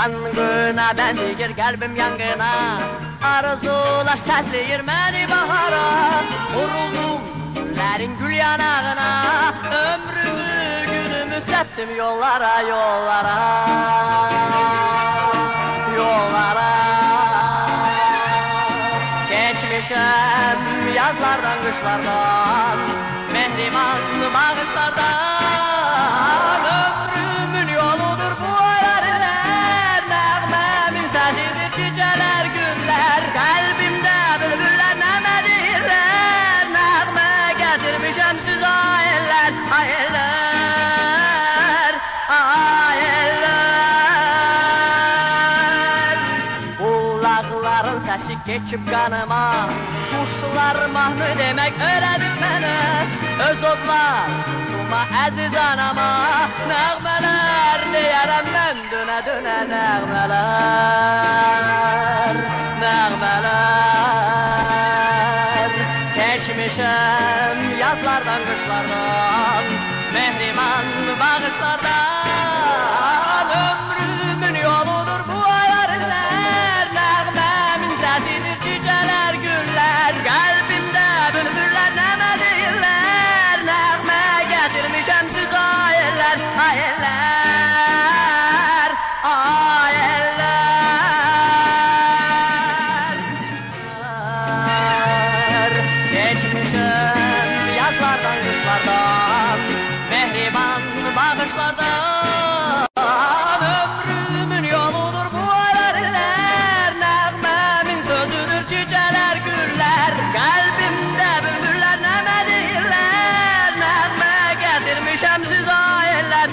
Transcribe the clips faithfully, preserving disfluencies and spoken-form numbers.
Yangına benzeyir kalbim yangına, arzular səsləyir məni bahara. Vuruldum güllərin gül yanağına, ömrümü günümü səptim yollara, yollara, yollara. Geçmişəm yazlardan, qışlardan, mehriban bağışlardan. Ömrümün yoludur bu ayarlar, nəğməmin səsidir çiçələr, güller. Kalbimdə bülbüller nəmə deyirlər, nəğmə gətirmişəm siz ayellər, ayellər, ayellər. Qulaqların səsi keçib qanıma, quşlar mahnı demək öyrədib mənə. Öz odlarıma, əziz anama, nəğmələr deyərəm mən dönə dönə, nəğmələr, nəğmələr. Keçmişəm yazlardan, qışlardan, mehriban bağışlardan. Ömrümün yoludur bu ayarlar, nəğməmin səsidir çiçələr, güller. Kalbimdə bülbüller nəmə deyirlər, nəğmə gətirmişəm siz ayellər, ayellər, ayellər. Geçmişəm yazlardan, qışlardan, mehriban bağışlardan. Ömrümün yoludur bu ayarlar, nəğməmin sözüdür çiçələr, güller. Kalbimdə bülbüller nəmə deyirlər, nəğmə gətirmişəm siz ayellər,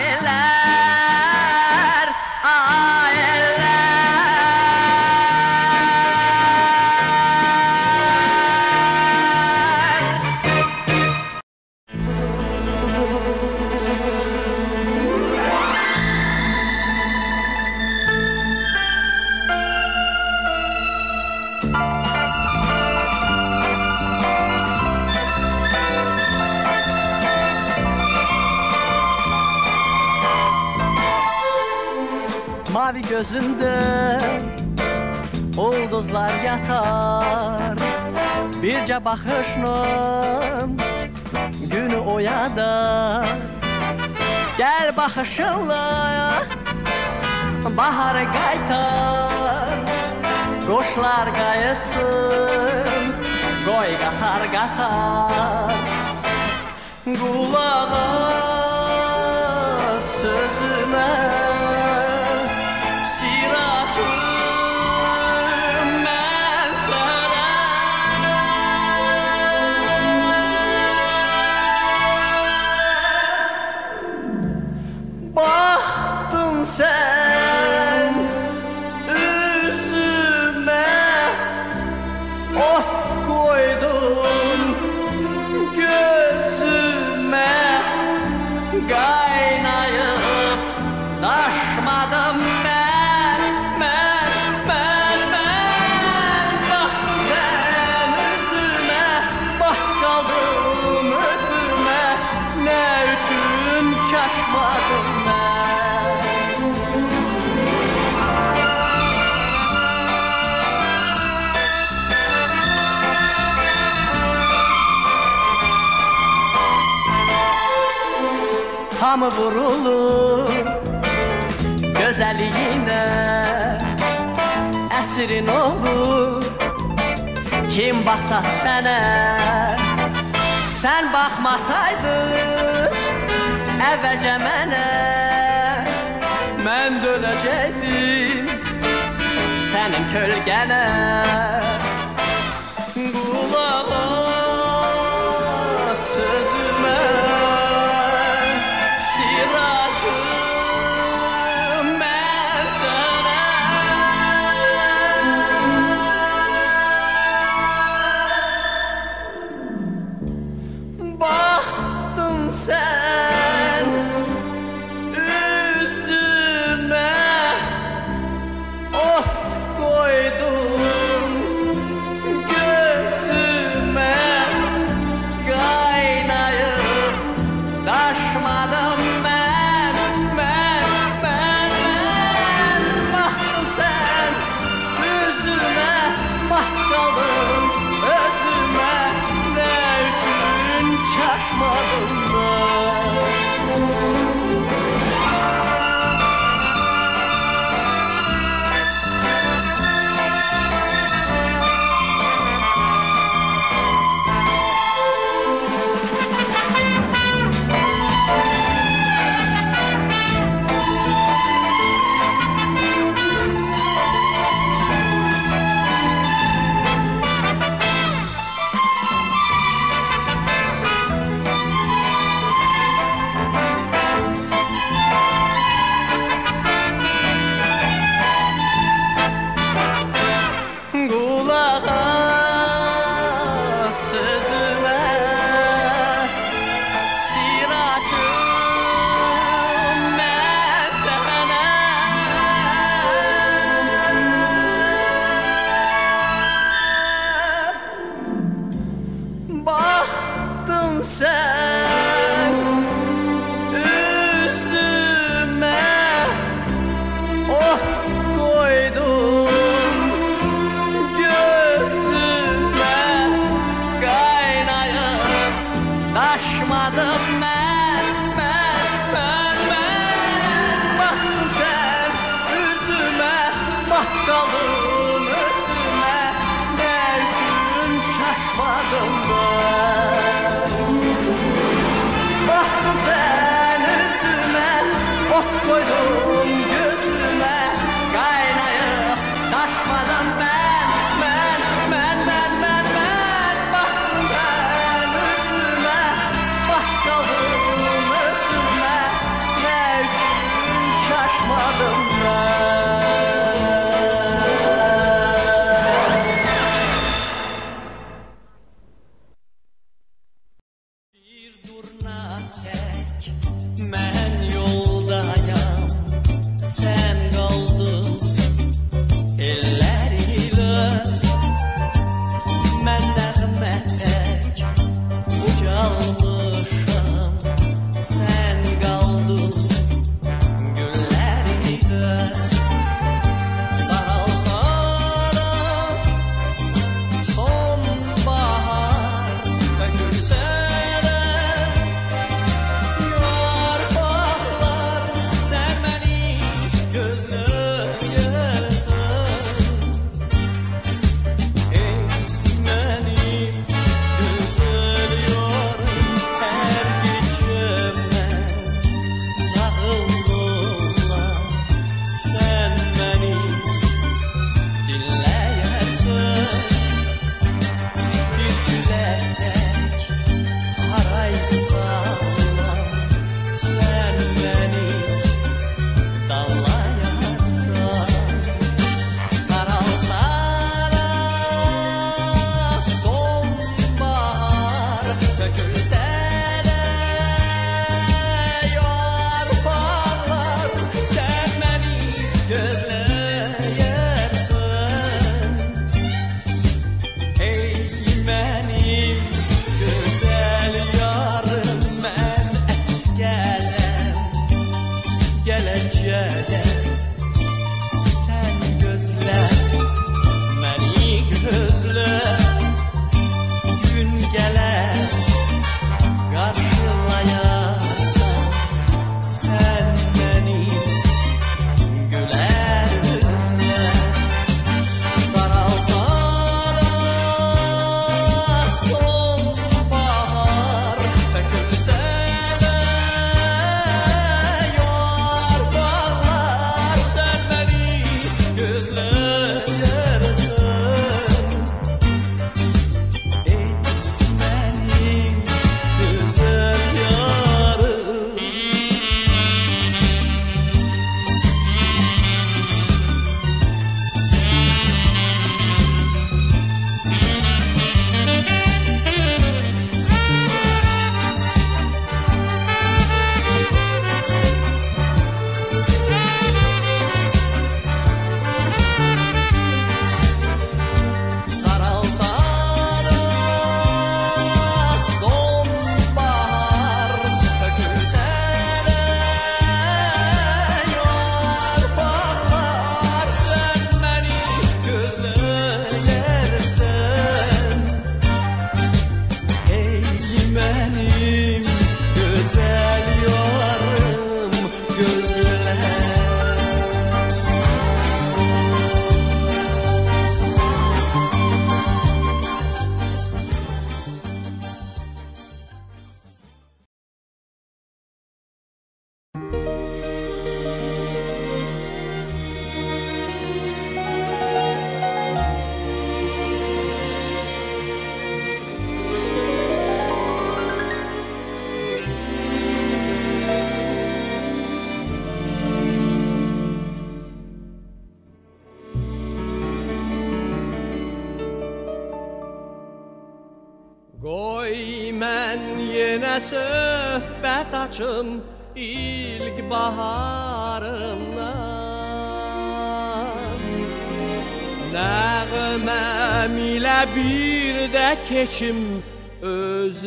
ayellər, ayellər. Mavi gözünde ulduzlar yatar, birce bakışla günü oyadar. Gel bakışınla baharı qaytar, quşlar qayıtsın, qoy qatar qatar. Qulağa sözümə sen üzüme ot koydun, gözüme kaynayıp taşmadım ben, ben, ben, ben. Bak sen üzüme, bak kaldım özüme, ne üçün şaşmadım ben. Hamı vurulur gözəliyinə, əsrin olur kim baxsa sənə. Sən baxmasaydın əvvəlcə mənə, mən dönəcəkdim sənin kölgənə. Qulağa sözümə sen üstüme ot koydun, şaşmadım ben. Sen üzüme ot koydun, gözüme kaynayıp taşmadım ben, ben, ben, ben. Baktın sen üzüme, bakkalım özüme, ne gün şaşmadım ben. Baktın sen üzüme, ot koydun gözüme, kaynayıp taşmadım ben, ben, ben, ben, ben, ben. Baktın ben üzüme, bakkalım özüme, ne gün şaşmadım ben. Mən yoldayam, Qoy mən yenə söhbət açım ilk baharımdan. Nəğməm ilə bir də keçim öz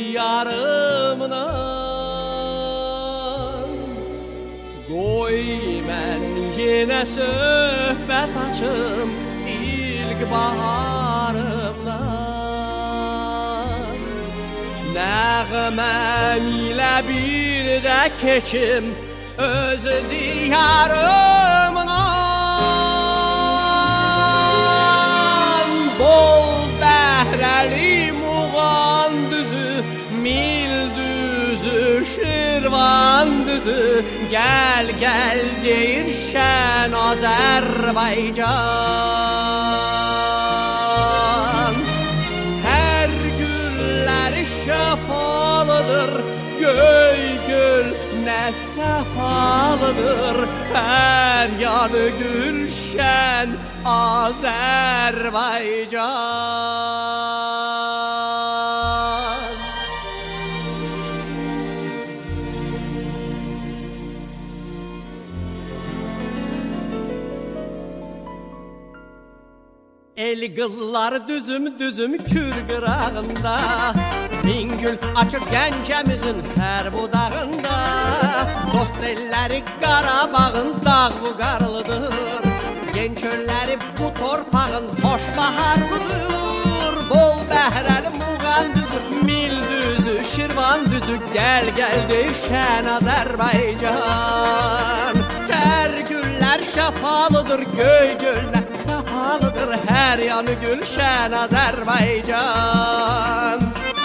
diyarımdan. Qoy mən yenə söhbət açım ilk baharımdan. Nəğməm ilə bir də keçim öz diyarımdan. Bol bəhrəli Muğan düzü, Mil düzü, Şirvan düzü, gəl gəl deyir şən Azərbaycan. Hər gülləri şəfalıdır, göy gül nə səfalıdır, hər yanı gülşən Azərbaycan. El qızlar düzüm düzüm Kür qırağında, min gül açıq Gəncəmizin hər budağında. Dost elləri Qarabağın dağ buqarlıdır, gen çölləri bu torpağın xoş baharlıdır. Bol bəhrəli Muğan düzü, Mil düzü, Şirvan düzü, gəl gəl deyişən Azərbaycan. Tər güllər şəfalıdır, göy göllər safalıdır, hər yanı gülşən Azərbaycan.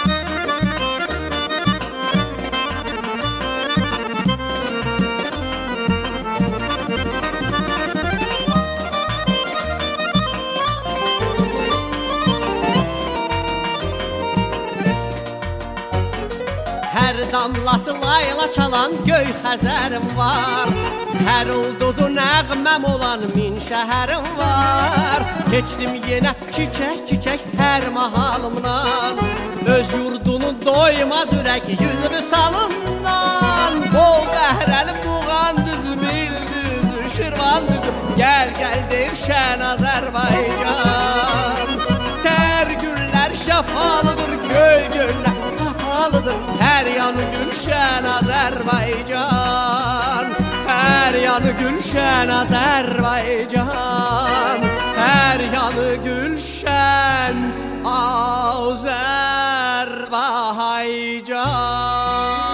Hər damlası layla çalan göy Xəzərim var, hər ulduzu nəğməm olan min şəhərim var. Keçdim yenə çiçək çiçək hər mahalımdan, öz yurdunu doymaz ürək yüz vüsalından. Bol bəhrəli Muğan düzü, Mil düzü, Şirvan düzü, gəl gəl deyir şən Azərbaycan. Tər güllər şəfalıdır, göy göllər safalıdır, hər yanı gülşən Azərbaycan. Hər yanı gülşən Azərbaycan, hər yanı gülşən Azərbaycan.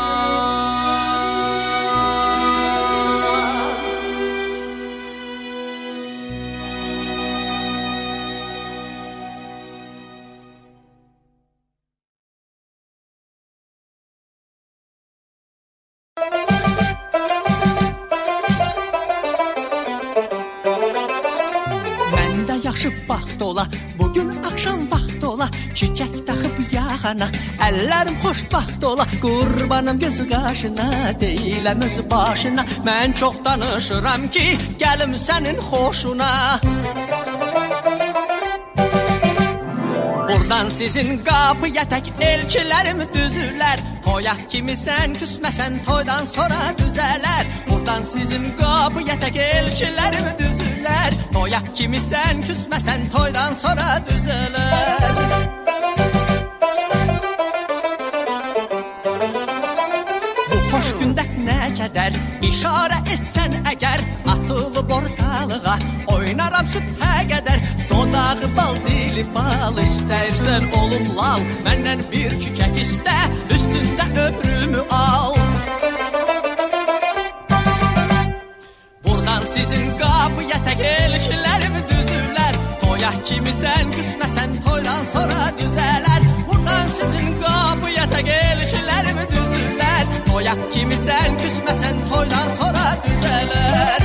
Vaxt ola, bugün akşam vaxt ola, çiçək taxıb yaxana, əllərim xoşbaxt ola. Qurbanım gözü qaşına, deyiləm özü başına, mən çox danışıram ki, gəlim sənin xoşuna. Buradan sizin qapıya tək elçilərim düzülər, toyaq kimi sən küsməsən toydan sonra düzələr. Buradan sizin qapıya tək elçilərim düzülər, toyaq kimi sən küsməsən toydan sonra düzələr. Bu xoş gündə nə qədər işarə etsən əgər, atılıb ortalığa oynaram sübhə qədər. Dodağı bal, dili bal, istəyirsən olum lal, məndən bir çiçək istə, üstündə ömrümü al. Buradan sizin qapıya tək elçilərimi düzürlər, toyaq kimi sən küsməsən toydan sonra düzələr. Buradan sizin qapıya tək elçilərimi düzürlər, toyaq kimi sən küsməsən toydan sonra düzələr.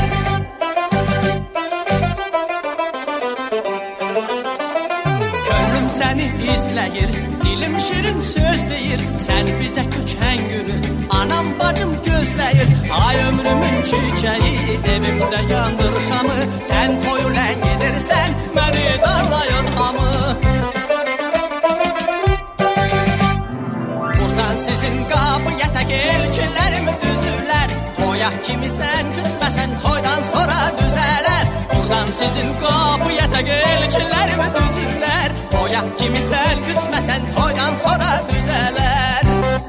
Səni izləyir, dilim şirin söz deyir, sən bizə köçən günü anam bacım gözləyir. Ay ömrümün çiçəyi, evimdə yandır şamı, sən toyuna gedirsən, məni darlayır hamı. Toyaq kimisən, küsməsən, toydan sonra düzələr. Buradan sizin qapıya tək elçilərimi düzürlər. Toyaq kimisən, küsməsən, toydan sonra düzələr.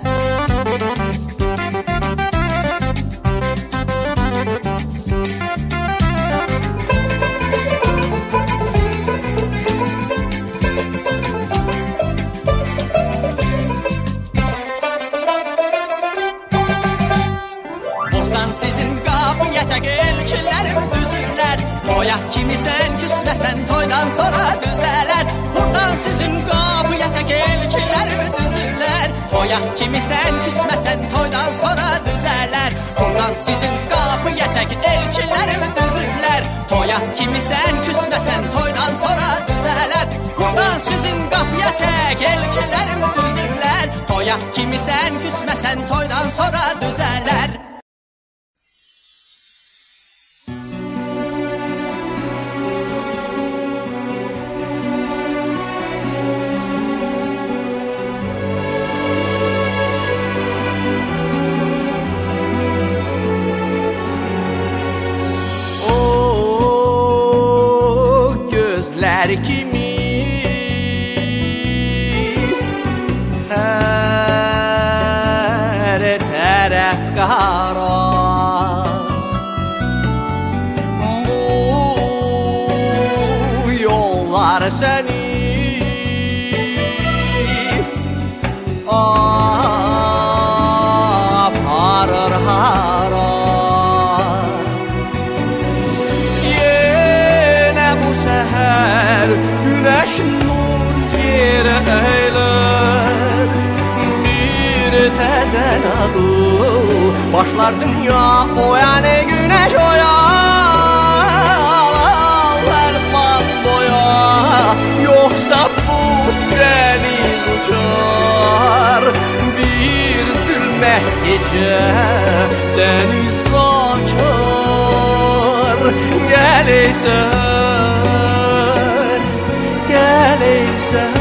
Toyaq kimisən, küsməsən, toydan sonra düzələr. Buradan sizin qapıya tək elçilərimi düzürlər. Toyaq kimisən, küsməsən, toydan sonra düzələr. Buradan sizin qapıya tək elçilərimi düzürlər. Toyaq kimisən, küsməsən, toydan sonra düzələr. Buradan sizin qapıya tək elçilərimi düzürlər. Toyaq kimisən, küsməsən, toydan sonra düzələr. Kimi her taraf qara, bu yollar seni aparır hara. Güneş nur yere eyler, bir tezen adı başlar dünya oyanı güneş oyalar bal boya. Yoksa bu deniz uçar bir zulmet gece, deniz kaçar. Geleysen, geleysen.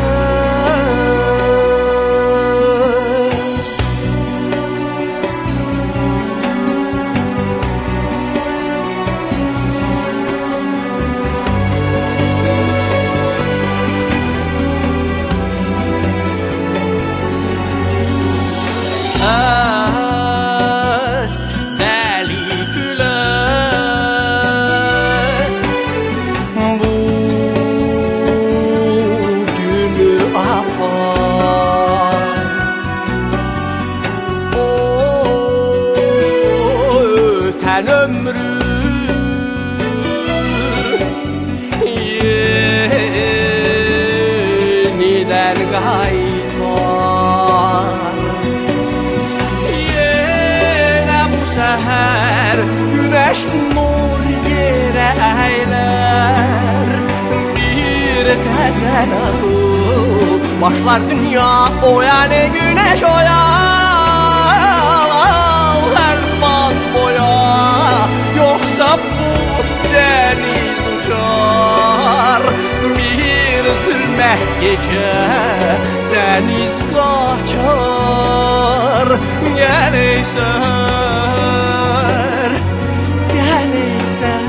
Güneş nur yere eyler, bir tezen alıp başlar dünya oyanı güneş oyalar bal boya. Yoksa bu deniz uçar bir zulmet gece, deniz kaçar. Geleysen, geleysen.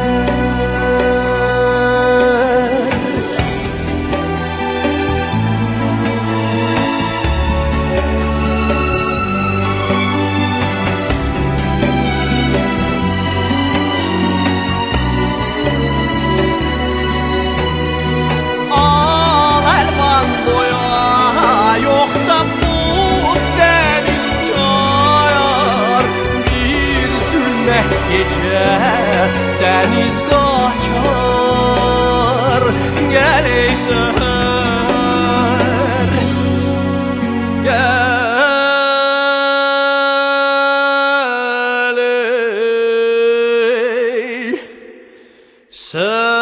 Al elvan boya, yoksa bu deniz uçar bir zulmet gece, deniz kaçar. Geleysen, geleysen.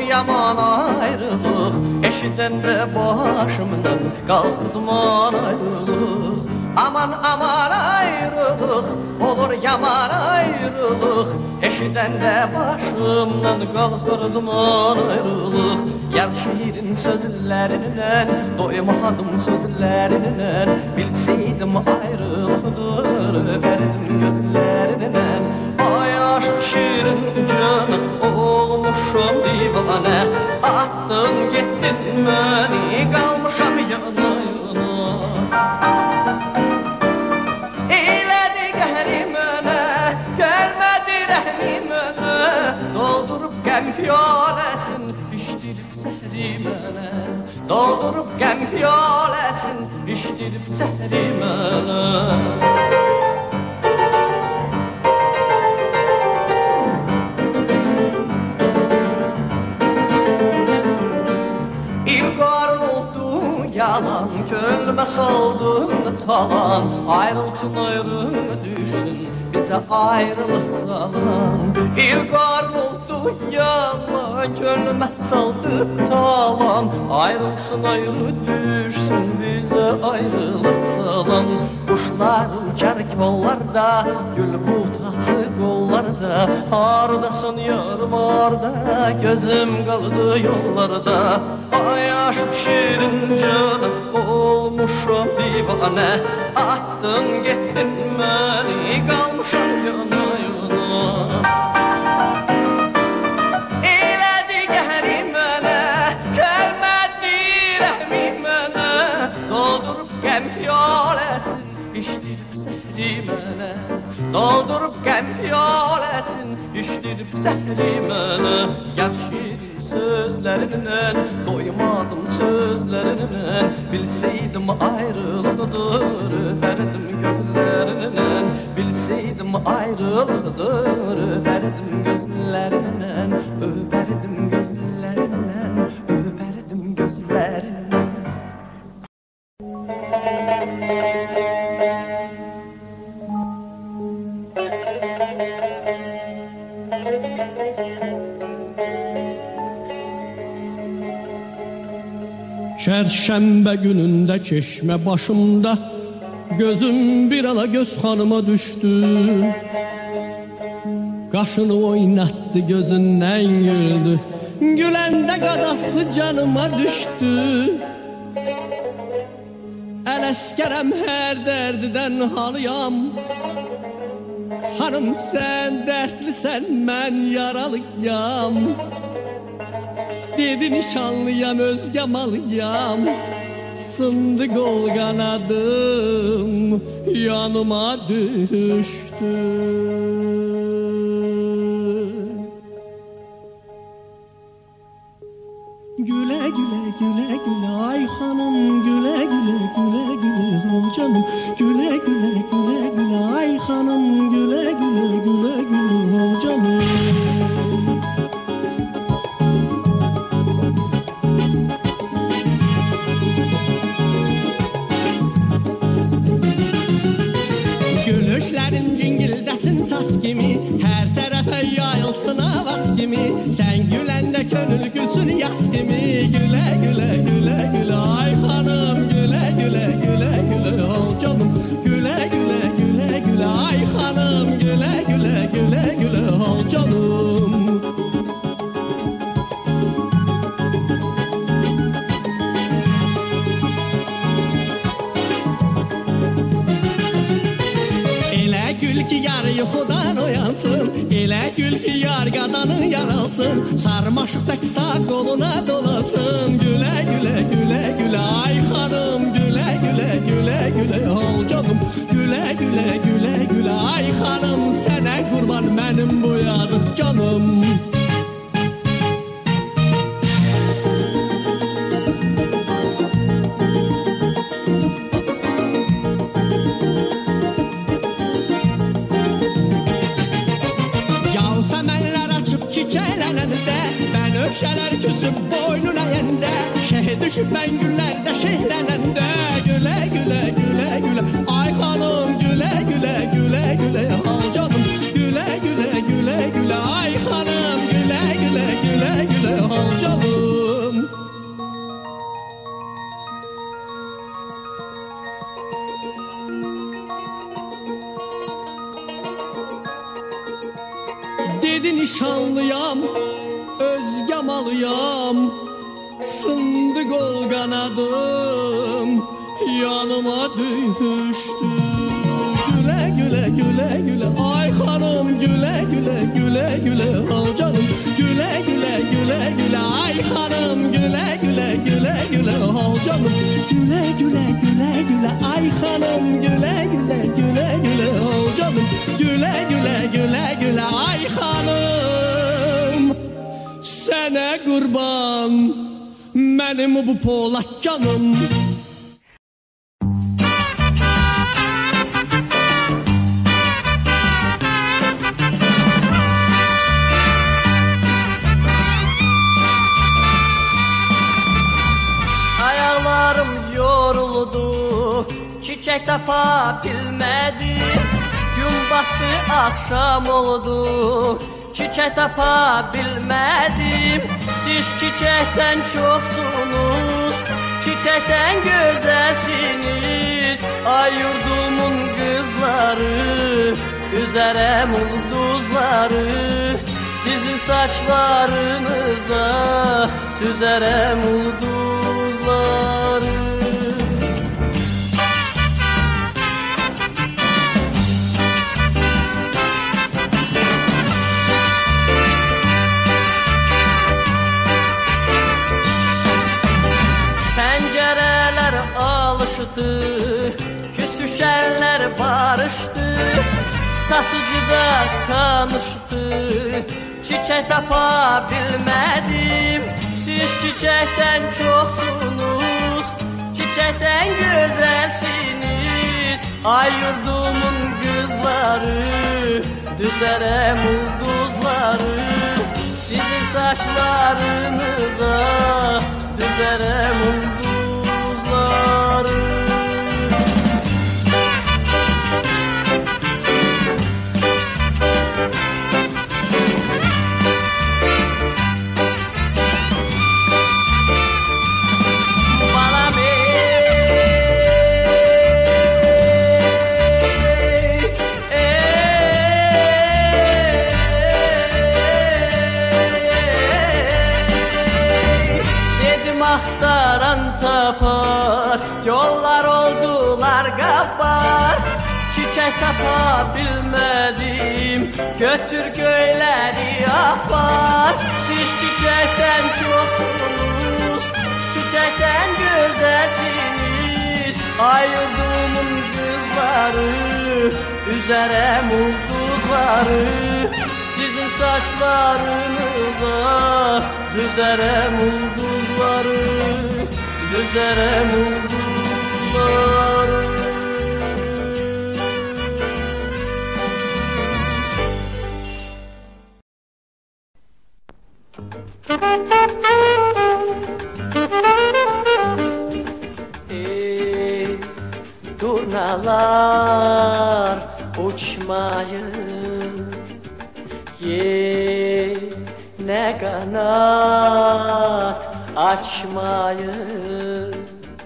yaman ayrılıq, eşidəndə başımdan qalxırdım an ayrılıq. Aman aman ayrılıq, olur yaman ayrılıq, eşidəndə başımdan qalxırdım an ayrılıq. Yar şiirin sözlərindən, doymadım sözlərindən, bilseydim ayrılıqdır, öpərdim gözlərindən. Ay aşıq şiirin canı, olmuşum divanə, attın getdin məni, qalmışam yana yana. Eylədi qəhri mənə, gəlmədi rəhmi mənə, doldurub qəm piyaləsin, içdirib zəhri mənə. Doldurub qəm piyaləsin, içdirib zəhri mənə. İlqarın oldu yalan, könlümə saldın talan, ayrılsın ayrılma düşsün, bizə ayrılıq salan. İlqarın oldu yalan, könlümə saldı talan, ayrılsın ayrı düşsün, bizə ayrılıq salan. Quşlar uçar kollarda, gül butası qollarda, haradasın yarım arda, gözüm qaldı yollarda. Ay aşıq şirin canım, olmuşam divanə, attın getdin məni, qalmışam yana yana. Eylədi qəhri mənə, gəlmədi rəhmi mənə, doldurub qəm piyaləsin, içdirib zəhri mənə. Doldurub qəm piyaləsin, içdirib zəhri mənə. Yar şirin sözlərindən, doymadım sözlərindən, bilseydim ayrılıqdır, öpərdim gözlərindən. Bilseydim ayrılıqdır, öpərdim gözlərindən, öpərdim gözlərindən, öpərdim gözlərindən. Çərşənbə günündə çeşmə başımda, gözüm bir ala göz xanıma düşdü. Qaşını oynatdı, gözündən güldü, güləndə qadası canıma düşdü. Ələskərəm hər dərdidən halıyam, hanım sən dərdlisən, mən yaralıyam. Dedi nişanlıyam, özgə malıyam, sındı qol qanadım, yanıma düşdü. Gülə gülə gülə gülə ay xanım, gülə gülə gülə gülə al canım. Gülə gülə gülə gülə ay xanım, gülə gülə gülə gülə al canım. Gülüşlərin cingildəsin sas kimi, hər tərəfə yayılsın avaz kimi. Sən güləndə könül gülsün yaz kimi. Gülə gülə gülə gülə ay xanım, gülə gülə gülə gülə al canım. Gülə gülə gülə gülə ay xanım, gülə gülə gülə gülə al canım. Gül ki yar yuxudan oyansın, elə gül ki yar qadanı yaralsın, sarmaşıq tək sağ qoluna dolansın. Gülə gülə gülə gülə ay xanım, gülə gülə gülə gülə al canım. Gülə gülə gülə gülə ay xanım, sənə qurban mənim bu yazıq canım. Şələr küsüb boynuna yəndə, şeh düşüb mən güllərdə şehlənəndə. Gülə gülə gülə gülə ay xanım, gülə gülə gülə gülə al canım. Gülə gülə gülə gülə ay xanım, gülə gülə gülə gülə al canım. Dedi nişanlıyam, özge malıyam, sındı kol kanadım, yanıma düştü. Güle güle güle güle ay hanım, güle güle güle güle al canım, güle güle güle güle ay hanım, güle güle güle güle al canım, güle güle güle güle ay hanım, güle güle güle güle al canım, güle güle güle güle ay hanım. Sene kurban benim bu polak canım. Çiçek tapa bilmedim, gün battı akşam oldu. Çiçek tapa bilmedim, siz çiçekten çoksunuz, çiçekten güzelsiniz. Ay yurdumun kızları, üzerem ulduzları, sizin saçlarınıza düzerem ulduzları. Küsüşenler barıştı, satıcı da tanıştı. Çiçek tapa bilmedim, siz çiçekten çoksunuz, çiçekten güzelsiniz. Ay yurdumun kızları, düzerem ulduzları, sizin saçlarınıza düzerem ulduzları. Tapar, yollar oldular kapar. Çiçek tapa bilmedim, götür köyleri yapar. Siz çiçekten çoksunuz, çiçekten güzelsiniz. Ay yurdumun kızları, üzerem ulduzları, sizin saçlarınıza düzerem ulduzları, düzerem ulduzları. Ey turnalar uçmayın, yine kanat açmayın.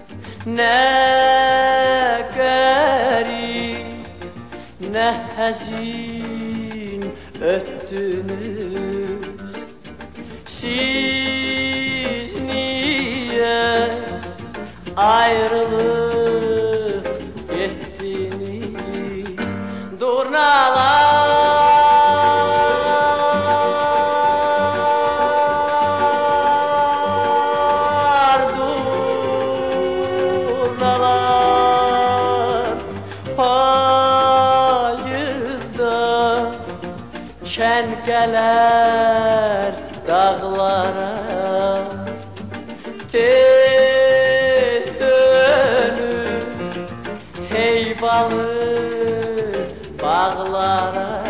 Ne garip ne hazin öttünüz, siz niye ayrılıp gittiniz? Durnalar çengeler dağlara, tez dönür heyvalı bağlara.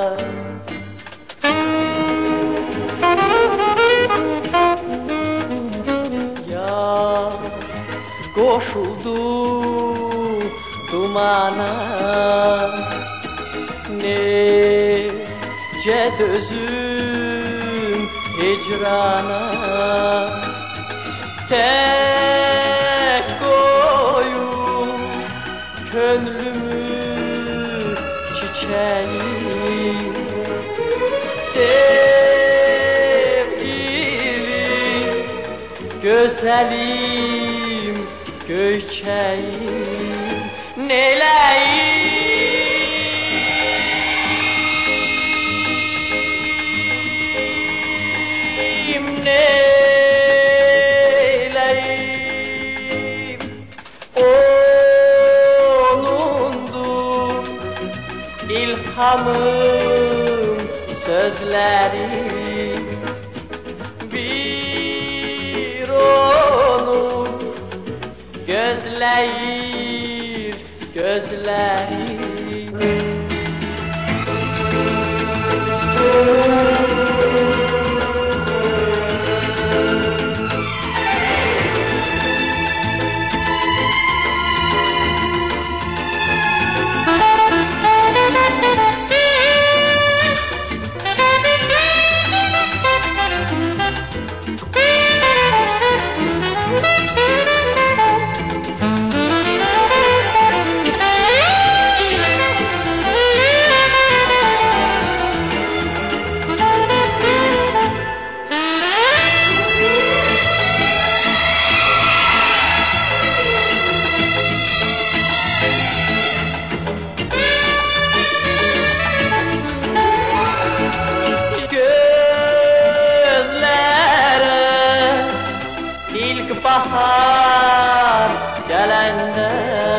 Ya koşuldu dumana, nece dözüm hicrana. Tek koyup gönlümü çiçeği gözəlim, göyçəyim, neləyim, neləyim, onundur ilhamım, sözləri. Gözləyir, gözləyir. Bahar gələndə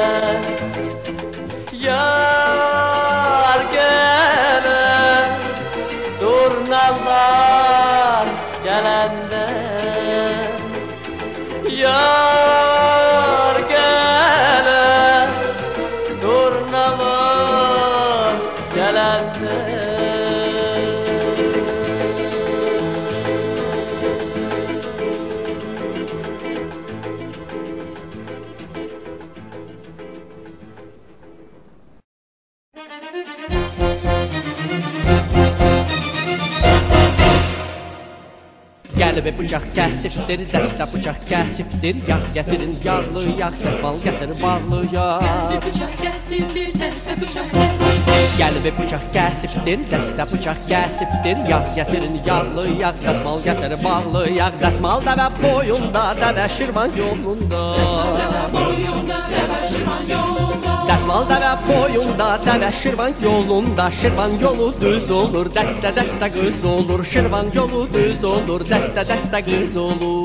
yar gələ, durnalar gələndə yar gələ, durnalar gələndə. Qəlbi bıçaq kəsibdir, dəstə bıçaq kəsibdir, yağ gətirin yağlı yağ, dəsmal gətir bağlı yağ. Qəlbi bıçaq kəsibdir, dəstə bıçaq kəsibdir. Qəlbi bıçaq kəsibdir, dəstə bıçaq kəsibdir, yağ gətirin yağlı yağ, dəsmal gətir bağlı yağ. Dəsmal dəvə boyunda, dəvə Şirvan yolunda. Dəsmal dəvə boyunda, dəvə Şirvan yolunda. Dəsmal dəvə boyunda, dəvə Şirvan yolunda. Şirvan yolu düz olur, dəstə dəstə qız olur. Şirvan yolu düz olur, dəstə dəstə qız olur.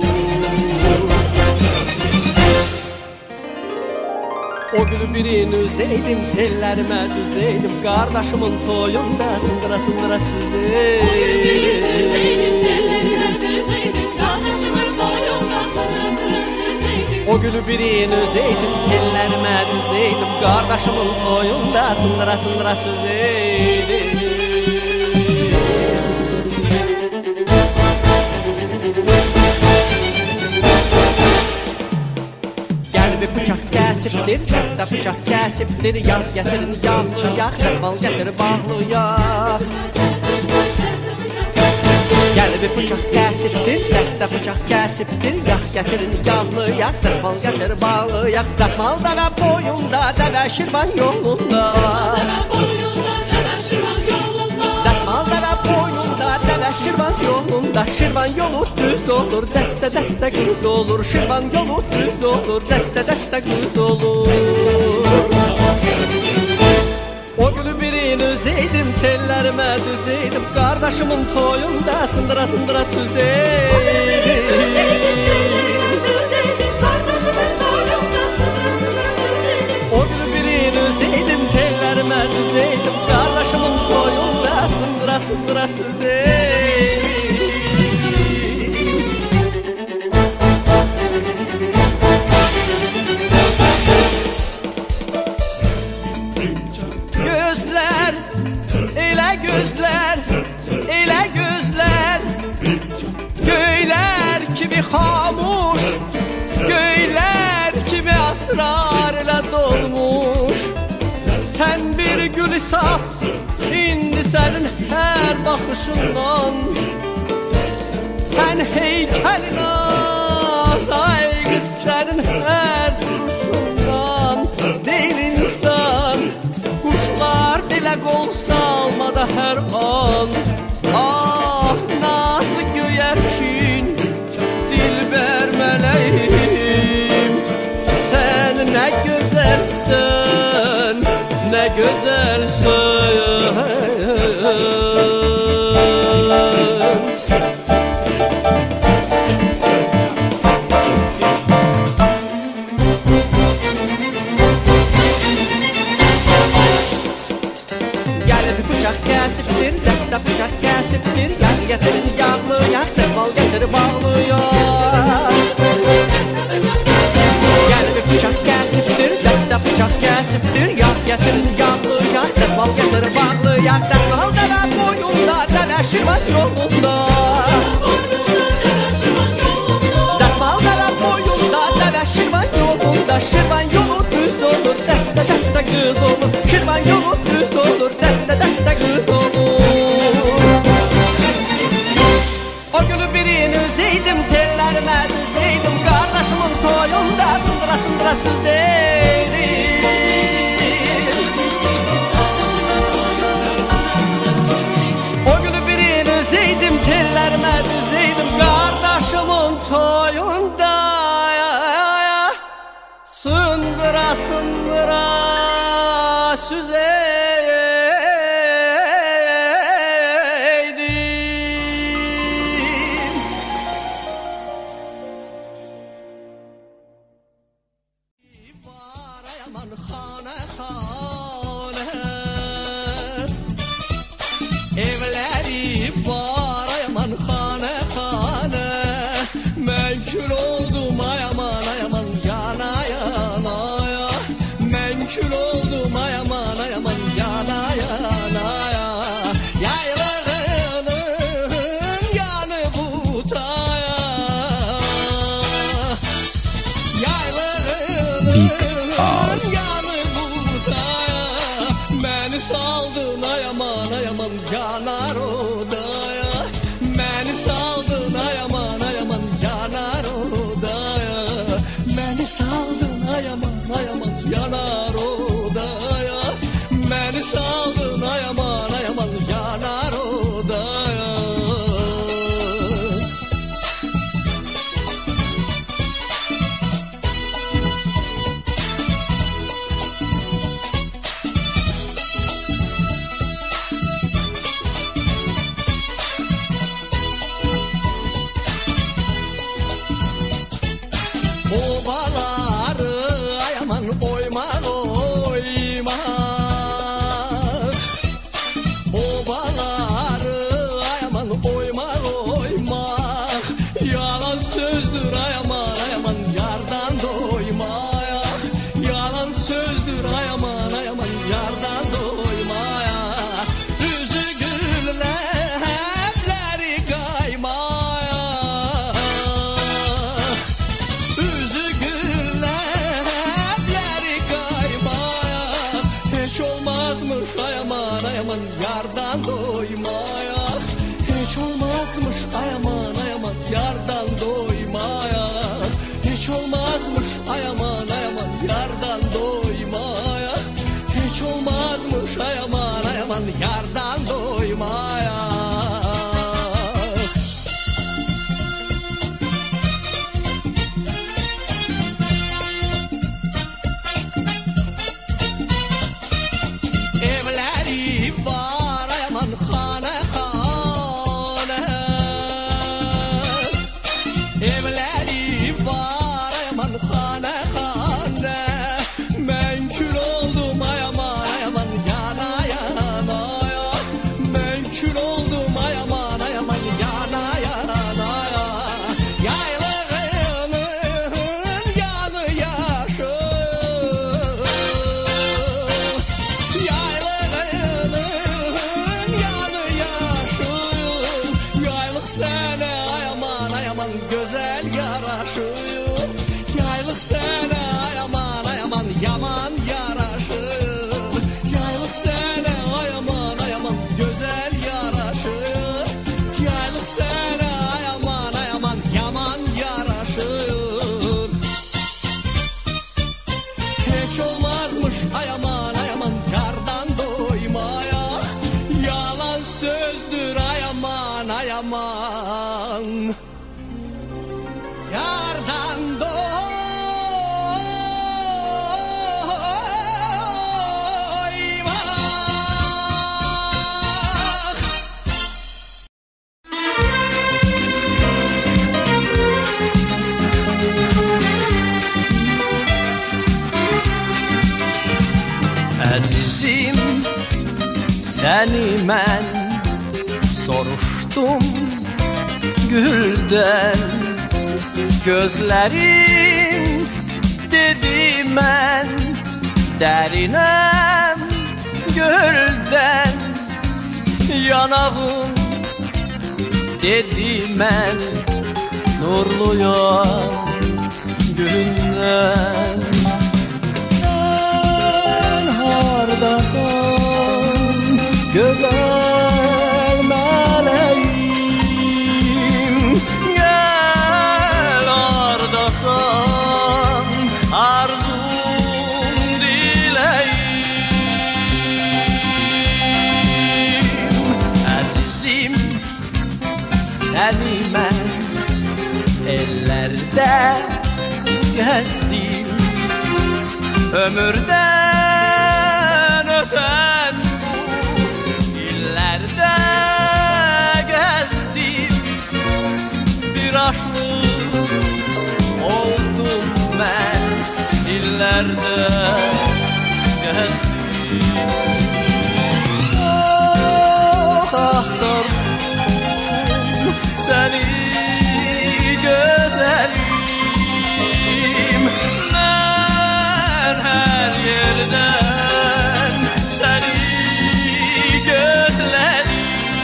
O gülü birini üzeydim, tellərimə düzeydim, qardaşımın toyunda sındıra sındıra süzeydim. O gülü birini üzeydim, tellərimə düzeydim, qardaşımın toyunda sındıra sındıra süzeydim. O gülü birini üzeydim, tellərimə düzeydim, qardaşımın toyunda sındıra sındıra süzeydim. Qəlbi bıçaq kəsibdir, dəstə bıçaq kəsibdir, yağ gətirin yağlı yağ, dəsmal gətir bağlı yağ. Qəlbi bıçaq kəsibdir, dəstə bıçaq kəsibdir, yağ gətirin yağlı yağ, dəsmal gətir bağlı yağ. Dəsmal dəvə boyunda, dəvə Şirvan yolunda. Dəsmal dəvə boyunda, dəvə Şirvan yolunda. Şirvan yolu düz olur, dəstə dəstə qız olur. Şirvan yolu düz olur, dəstə dəstə qız olur. O gülü birini üzeydim, tellərimə düzeydim, qardaşımın toyunda sındıra sındıra süzeydim. O gülü birini üzeydim, tellərimə düzeydim, qardaşımın toyunda sındıra sındıra süzeydim. Gözlər, elə gözlər, elə gözlər, göylər kimi xamuş, göylər kimi asrar ilə dolmuş. Sən bir gül saf, indi sənin hər baxışından, sən heykəlin az, ay qız sənin hər duruşundan. Deyil insan, quşlar belə qol salmada hər an. Ah, nazlı göyərçin, dilbər mən güzelsin, ne güzelsin. Gəlib bıçaq kəsibdir, dəstə bıçaq kəsibdir. Yağ gətirin yağlı yağ, dəsmal gətir bağlı yağ. Gəlib bıçaq kəsibdir, dəstə bıçaq kəsibdir. Yağ gətirin yağlı yağ, dəsmal gətir bağlı yağ. Dəsmal dəvə boyunda, dəvə şirvan yolunda. Dəsmal dəvə boyunda, dəvə şirvan yolunda. Şirvan yolu düz olur, dəstə dəstə qız olur. Şirvan yolu düz olur, dəstə dəstə qız olur. O günü birini üzeydim, tellərime düzeydim. Qardaşımın toyunda sındıra sındıra süzeydim. O günü birini üzeydim, tellərime düzeydim. Qardaşımın toyunda sındıra sındıra süzeydim. Yaman xana xana evləri var yaman xana xana. Mən kül oldum ayaman ayaman yana yana. Mən kül oldum ayaman ayaman yana yana. Yaylığının yanı butaya. Yaylığının yanı butaya. Məni saldın ayaman ayaman yanar odaya. Məni saldın ayaman ayaman yanar odaya. Məni saldın ayaman ayaman yanar odaya. Məni saldın ayaman ayaman yanar odaya. Obaları ayaman oyma oyma. Obaları ayaman oyma oyma. Yalan sözdür ayaman ayaman yardan doymaya. Yalan sözdür ayaman ayaman yardan doymaya. Üzü güllepleri kaymaya. Üzü güllepleri kaymaya. Hiç olmazmış ayaman ayaman yardan doymaya. Hiç olmazmış ayaman ayaman yardan doymaya. Hiç olmazmış ayaman ayaman yardan doymaya. Hiç olmazmış ayaman ayaman yardan doymaya. Evləri var ayaman xana xana. Evləri var ayaman xana xana. Mən kül oldum ayaman ayaman yana yana. Mən kül oldum ayaman ayaman yana yana. Yaylığının yanı yaşır. Yaylığının yanı yaşır. Yaylıq sənə ayaman ayaman gözəl yaraşır. Yaylıq sənə ayaman ayaman yaman yaraşır. Yaylıq sənə ayaman ayaman gözəl yaraşır. Yaylıq sənə ayaman ayaman yaman yaraşır. Hiç olmazmış ayaman ayaman yardan doymaya. Yalan sözdür ayaman ayaman yardan səni mən soruşdum güldən. Gözlərin dedi mən dərinəm göldən. Yanağın dedi mən nurluyam gülündən. Sən hardasan gözəl mələyim, gəl hardasan arzum diləyim. Əzizim səni mən ellərdə gəzdim, ömürdən ötən bu illərdə gəzdim. Bir aşık oldum mən illərdə gəzdim. Çox axtardım səni gözəlim, mən hər yerdən səni gözlədim.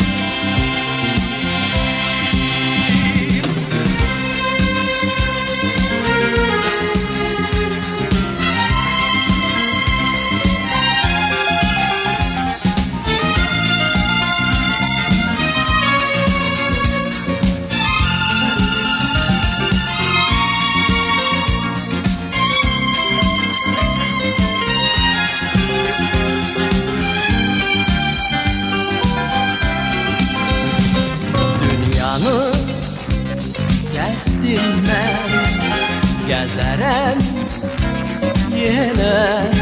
Gəzdim mən, gəzərəm yenə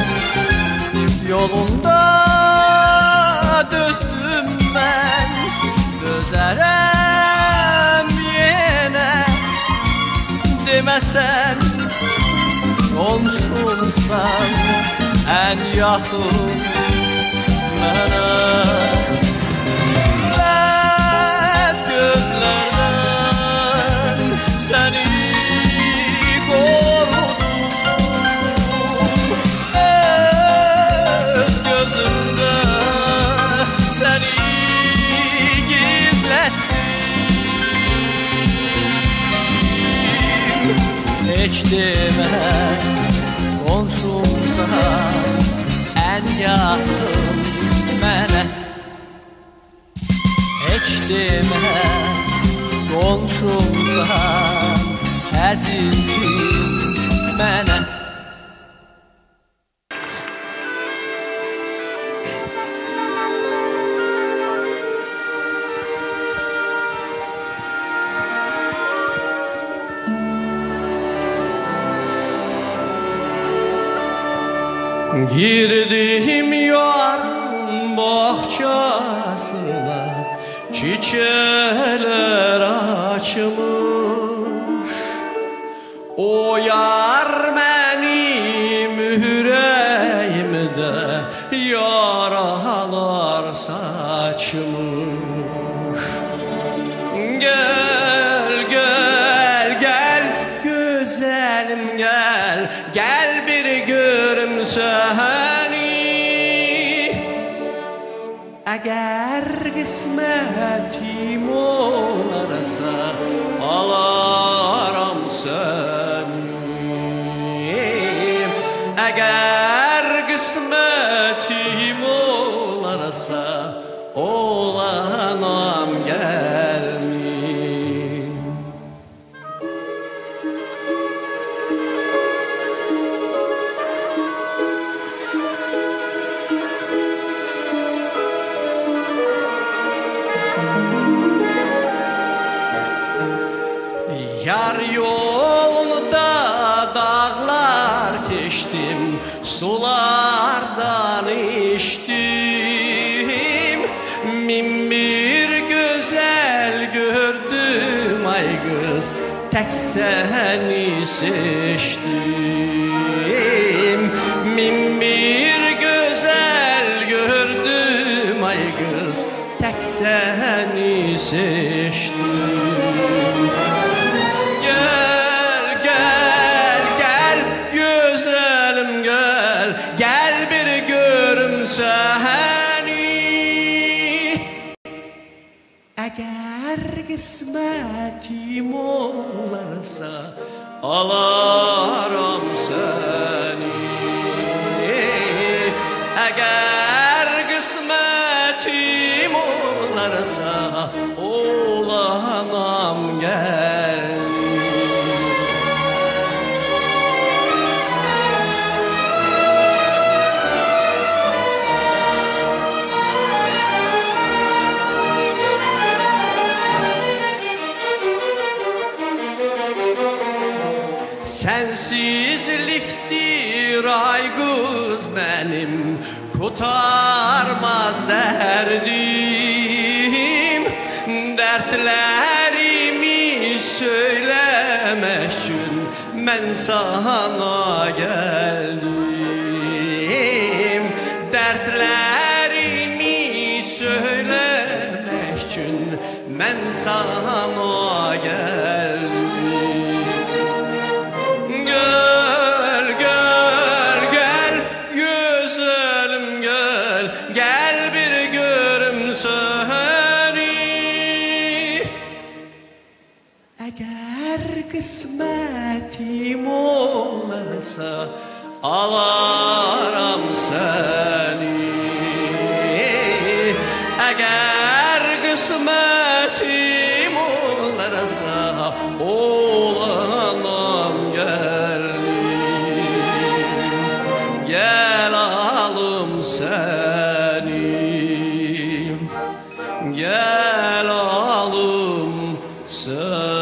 yolunda düzdüm mən, dözərəm yenə. Deməsən qonşumsan ən yaxın mənə. Mən gözlərdən səni korudum, öz gözümdə səni gizlətdim. Heç demə qonşumsan ən yaxın mənə. Heç demə qonşumsan əzizim mənə. Girdim yarın bahçasına, çiçekler açmış. O yar benim yüreğimde yaralar saçmış. Gel gel gel güzelim gel, gel bir görüm seni. Eğer kısmetim olarsa alaram seni. Eğer kısmetim olarsa olanam gelmeyim. Yar yolunda dağlar geçtim, sulardan içtim. Min bir güzel gördüm ay kız, tek seni seçtim. Min bir güzel gördüm ay kız, seni seçtim. Gel, gel, gel, güzelim gel, gel bir görüm seni. Eğer kısmetim olarsa alaram seni. Eğer kısmetim olarsa olanam gel. Sensizliktir ay kız benim, kurtarmaz derdim. Dertlerimi söylemek için ben sana geldim. Dertlerimi söylemek için ben sana geldim. Kısmetim olarsa alaram seni. Eğer kısmetim olarsa olanam gelim. Gel alım seni, gel alım seni.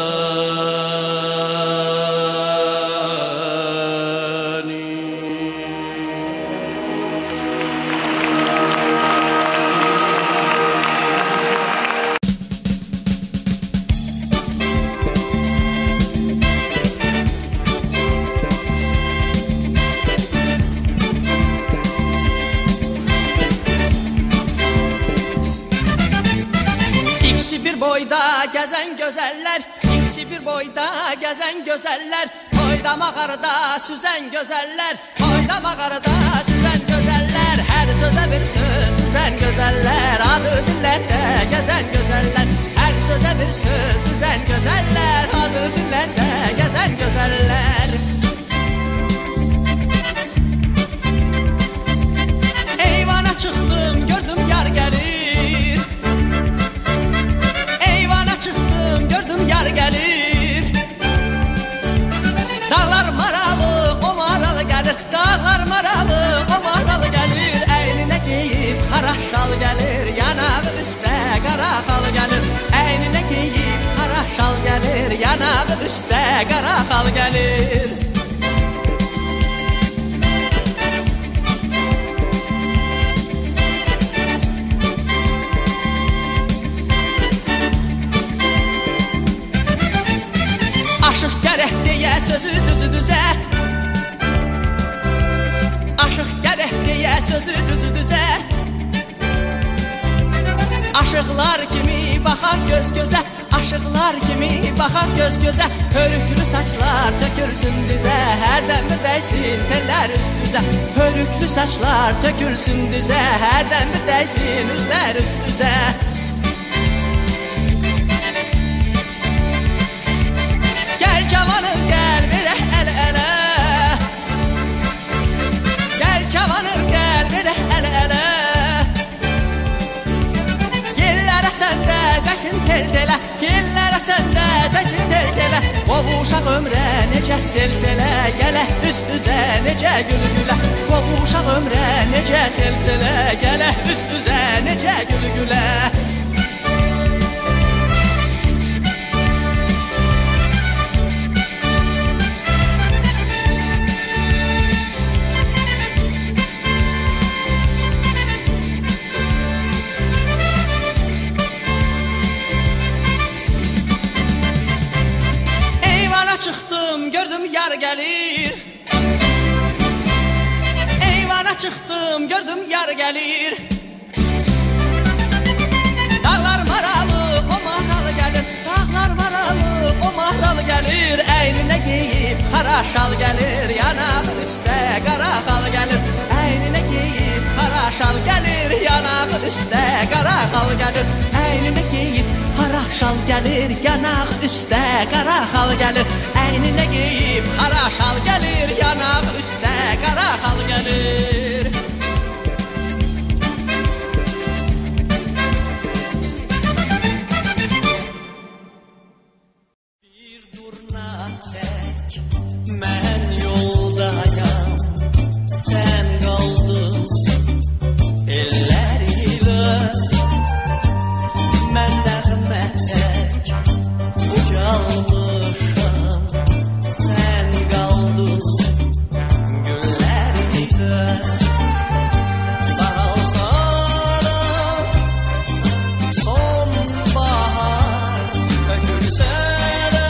Boyda gezen gözeller, ikisi bir boyda gezen gözeller, boyda mağarada süzen gözeller, boyda mağarada süzen gözeller, her söze bir söz düzen gözeller, adı dillerde gezen gözeller, her söze bir söz düzen gözeller, adı dillerde gezen gözeller. Eyvana çıktım gördüm yar gelir, çıktım gördüm yar gelir. Dağlar maralı o maralı gelir, dağlar maralı o maralı gelir. Eynine giyip kara şal gelir, yanağı üstte kara hal gelir. Eynine giyip kara şal gelir, yanağı üstte kara hal gelir. Aşıq gərək deyə sözü düzü düzə, aşıq gərək deyə sözü düzü düzə. Aşıqlar kimi baxar göz gözə, aşıqlar kimi baxar göz gözə. Hörüklü saçlar tökülsün dizə, hərdən bir dəysin tellər üst üzə. Hörüklü saçlar tökülsün dizə, hərdən bir dəysin üzlər üst üzə. Gel cavanım gel verək əl-ələ, gel cavanım gel verək əl-ələ. Gillərə səndə dəsin tel-telə, gillərə səndə dəsin tel-telə. Qovuşaq ömrə necə sel-selə, gələ üz-üzə necə gül-gülə. Qovuşaq ömrə necə sel-selə, gələ üz-üzə necə gül-gülə. Çıktım gördüm yar gelir, eyvana çıktım gördüm yar gelir. Dağlar gəlir, əyninə geyib xara şal gəlir, yanaq üstə qara xal gəlir. Əyninə geyib xara şal gəlir, yanaq üstə qara xal gəlir. Əyninə geyib xara şal gəlir, yanaq üstə qara xal gəlir. Əyninə geyib xara şal gəlir, yanaq üstə qara xal gəlir. Mən yoldayam, sən qaldın ellər ilə. Mən nəğmə tək ucalmışam, sən qaldın güllər ilə. Saral saral sonbahar tökülsə də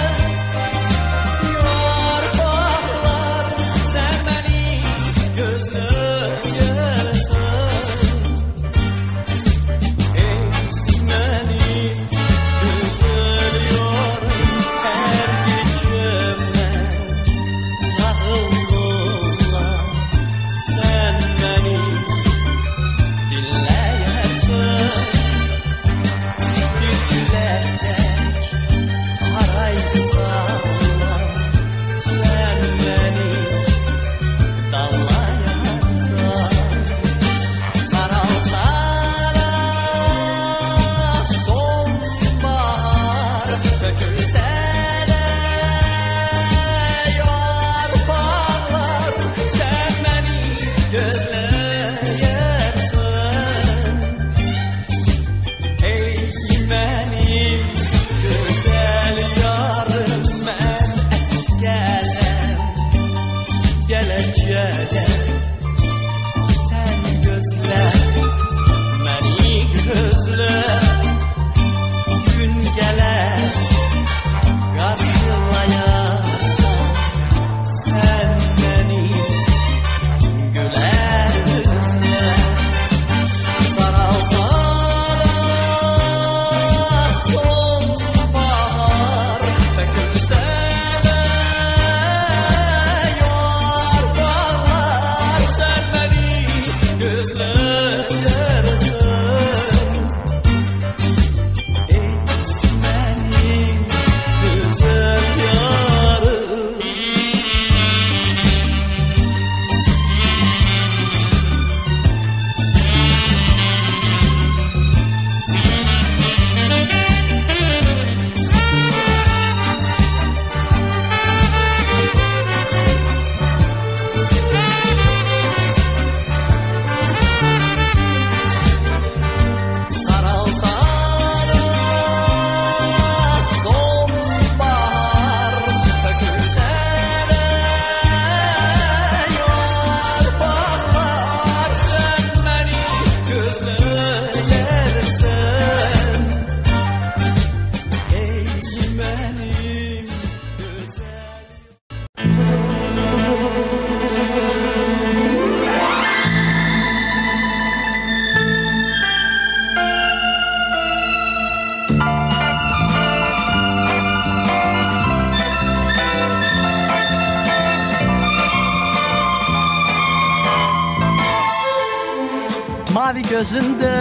Mavi gözünde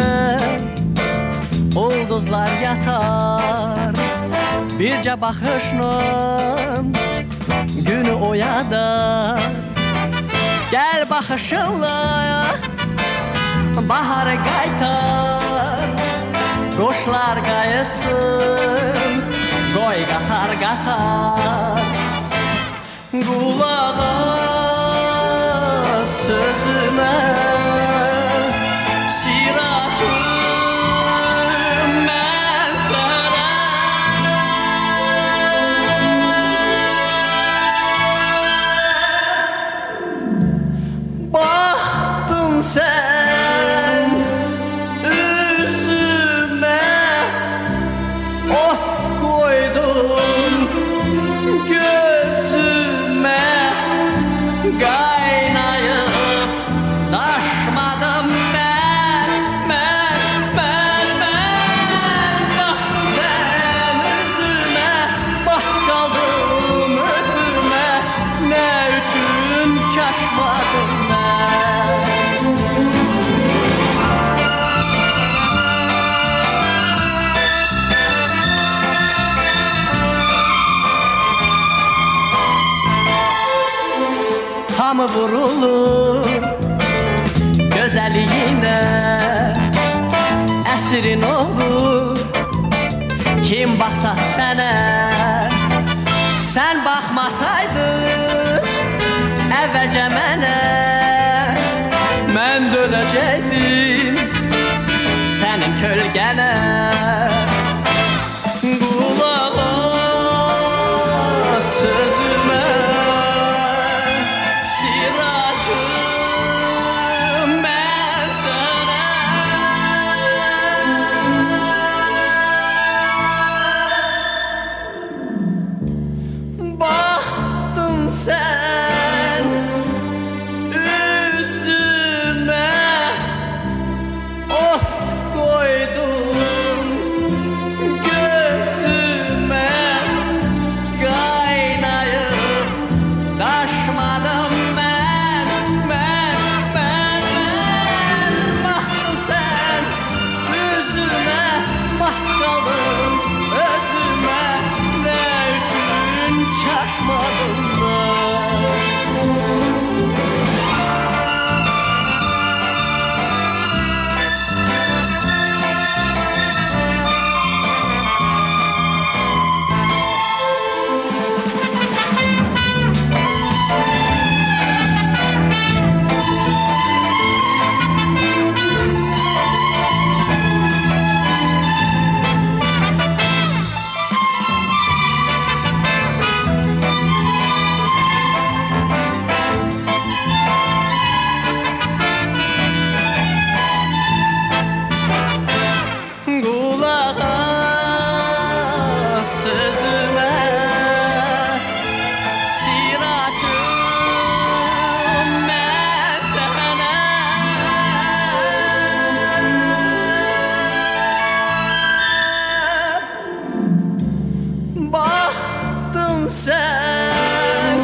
ulduzlar yatar, birce bakışla günü oyadar. Gel bakışınla baharı qaytar, quşlar qayıtsın, qoy qatar qatar. Qulağa sözümə sen üzüme ot koydun. çaşmadım mən. Hamı vurulur gözəliyinə, əsrin olur kim baxsa sənə. Sən baxmasaydın əvvəlcə mənə, mən dönəcəkdim sənin kölgənə. Qulaq as sözümə, siracım mən sənə. Baxdın sən üzümə, ot qoydun gözümə, qaynayıb daşmadım mən, mən, mən, mən. Baxdın sən üzümə, bax qaldın özümə, nə üçün çaşmadım mən. Qulaq as sözümə, siracım mən sənə. Baxdın sən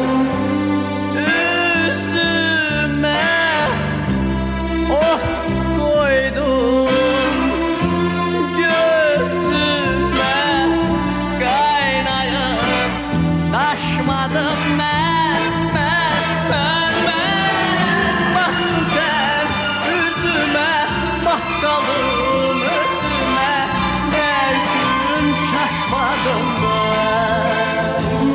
üzümə, ot qoydun gözümə, qaynayıb daşmadım mən, mən, mən, mən. Baxdın sən üzümə, bax qaldım özümə, nə üçün çaşmadım mən.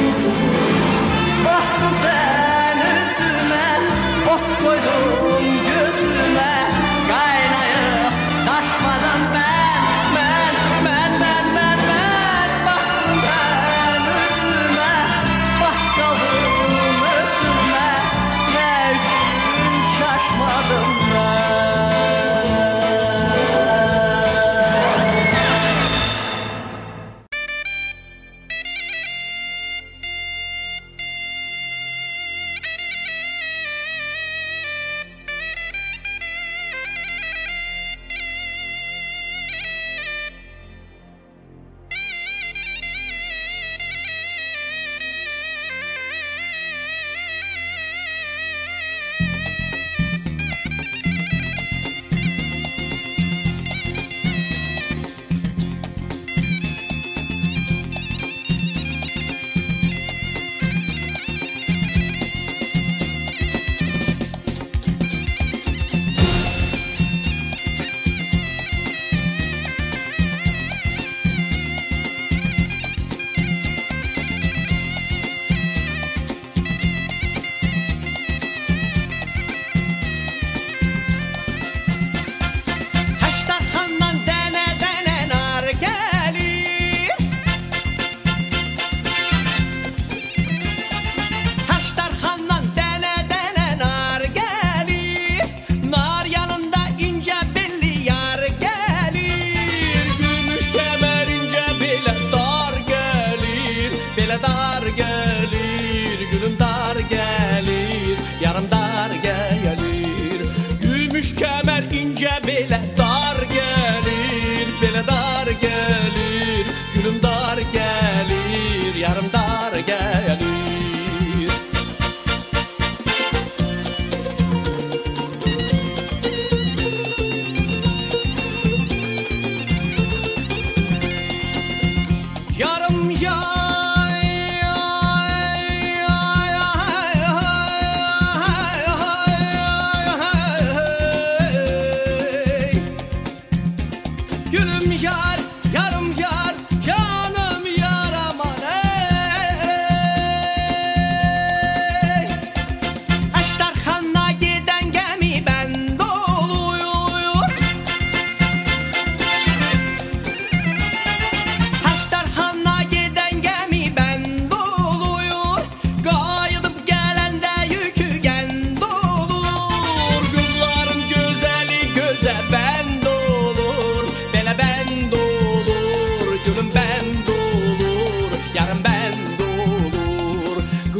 Baxdın sən üzümə, ot qoydun gözümə, qaynayıb daşmadım mən, mən, mən, mən, mən, mən. Baxdın sən üzümə, bax qaldım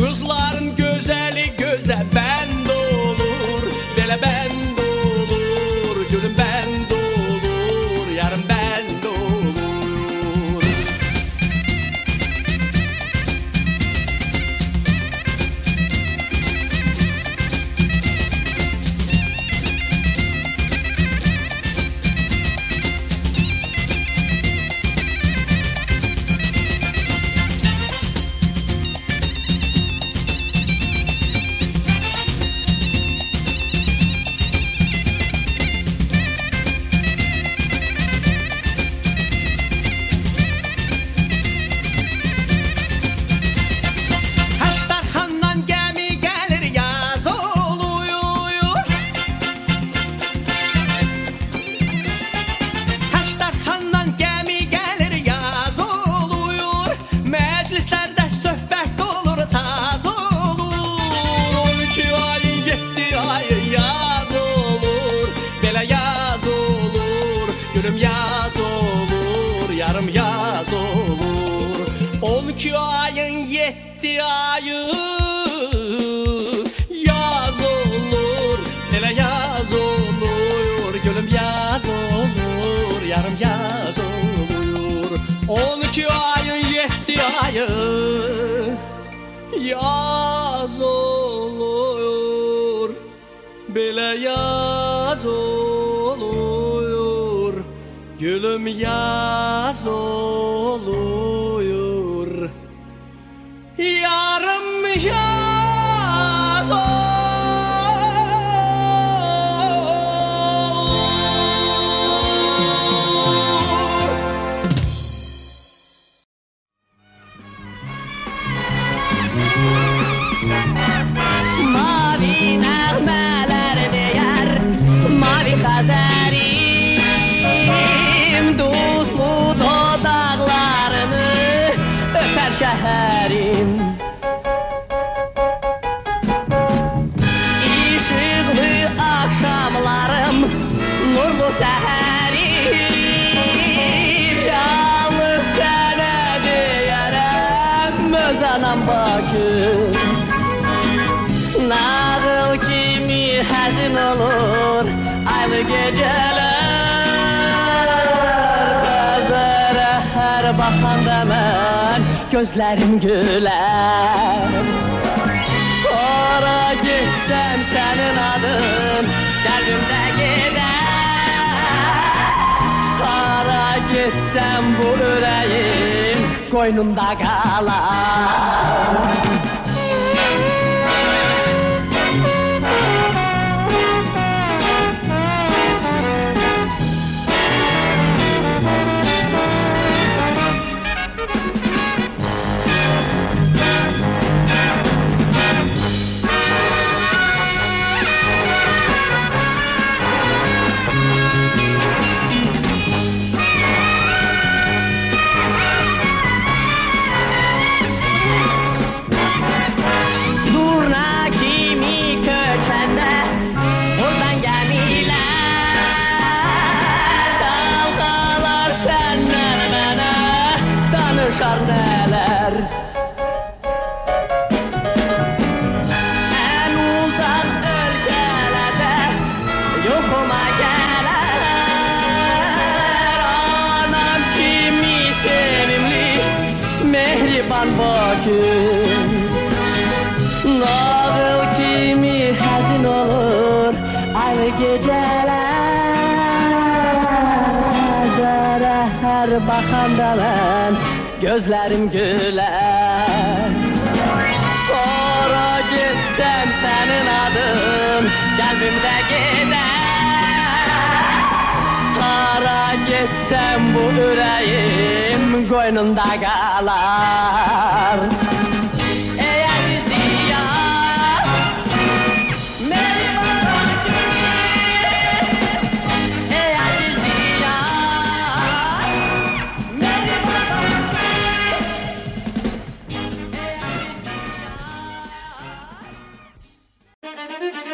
Qızların gözəli gözə bənd olur, belə bənd olur, gülüm bənd olur, yarım bənd olur. Həştərxandan gəmi gəlir yaz oluyor. Həştərxandan gəmi gəlir yaz oluyor. Məclislərdə söhbət olur, saz olur. On iki ayın yeddi ayı yaz olur, belə yaz olur, gülüm yaz olur, yarım yaz olur. On iki ayın yeddi ayı yaz olur, elə yaz olur, gülüm yaz olur, yarım yaz olur. On iki ayın yeddi ayı yaz olur, belə yaz olur, gülüm yaz oluyor, yarım yaz olur. Mavi nəğmələr deyər, mavi xəzərim, duzlu dodaqlarını öpər şəhərim. İşıqlı axşamlarım, nurlu səhərim, yalnız sənə deyərəm, öz anam Bakı. Nağıl kimi həzin olur aylı gecələr, Xəzərə hər baxanda mən gözlərim gülər. Ora getsəm sənin adın qəlbimdə gedər, hara getsəm bu ürəyim qoynumda qalar. Danışar nələr, ən uzaq ölkələrdə yoxuma gələr. Anam kimi sevimli, mehriban Bakı, nağıl kimi həzin olur aylı gecələr. Xəzərə hər baxanda mən gözlərim gülər. Ora getsəm sənin adın qəlbimdə gedər, hara getsəm bu ürəyim qoynunda qalar. Ey əziz diyar, məni Bakı, ey əziz diyar, məni Bakı.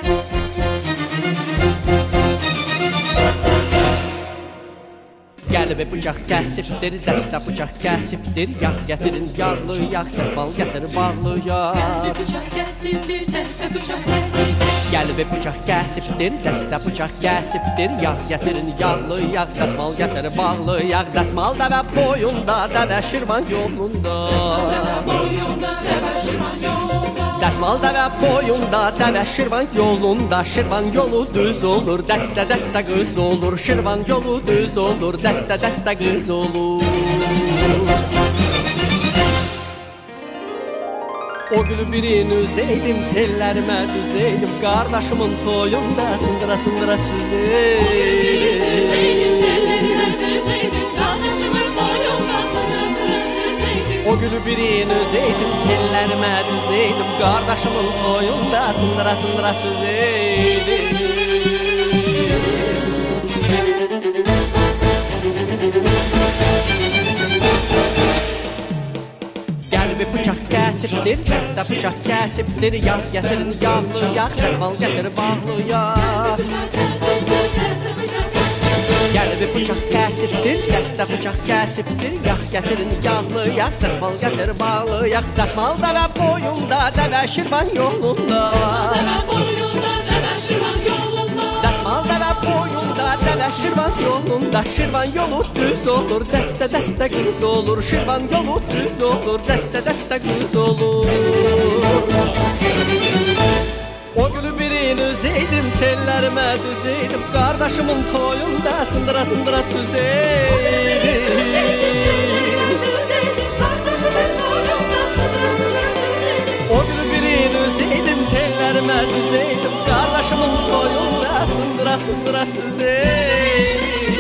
Gəl Qəlbi bıçaq kəsibdir, dəstə bıçaq kəsibdir. Yağ gətirin, yağlı yağ, dəsmal gətir, bağlı yağ. Qəlbi bıçaq kəsibdir, dəstə bıçaq kəsibdir. Qəlbi bıçaq kəsibdir, dəstə bıçaq kəsibdir. Yağ gətirin, yağlı yağ, dəsmal gətir, bağlı yağ. Dəsmal dəvə boyunda, dəvə Şirvan yolunda. Dəsmal dəvə boyunda, dəvə Şirvan yolunda. Şirvan yolu düz olur, dəstə dəstə qız olur. Şirvan yolu düz olur, dəstə dəstə qız olur. O gülü birin üzeydim, tellərimə düzeydim. Qardaşımın toyunda sındıra sındıra süzeydim. O gülü birin üzeydim, tellərimə düzeydim. Qardaşımın toyunda sındıra sındıra süzeydim. Qəlbi bıçaq kəsibdir, dəstə bıçaq kəsibdir. Yağ gətirin, yağlı yağ, dəsmal gətir, bağlı yağ. Qəlbi bıçaq kəsibdir, dəstə bıçaq kəsibdir. Yağ gətirin, yağlı yağ, dəsmal gətir, bağlı yağ. Dəsmal dəvə boyunda, dəvə Şirvan yolunda. Dəsmal dəvə boyunda, dəvə Şirvan yolunda. Şirvan yolu düz olur, dəstə dəstə qız olur. Şirvan yolu düz olur, dəstə dəstə qız olur. O gülü birin üzeydim, tellərimə düzeydim. Qardaşımın toyunda sındıra sındıra süzeydim. O gülü birin üzeydim, tellərimə düzeydim. Qardaşımın toyunda sındıra sındıra süzeydim.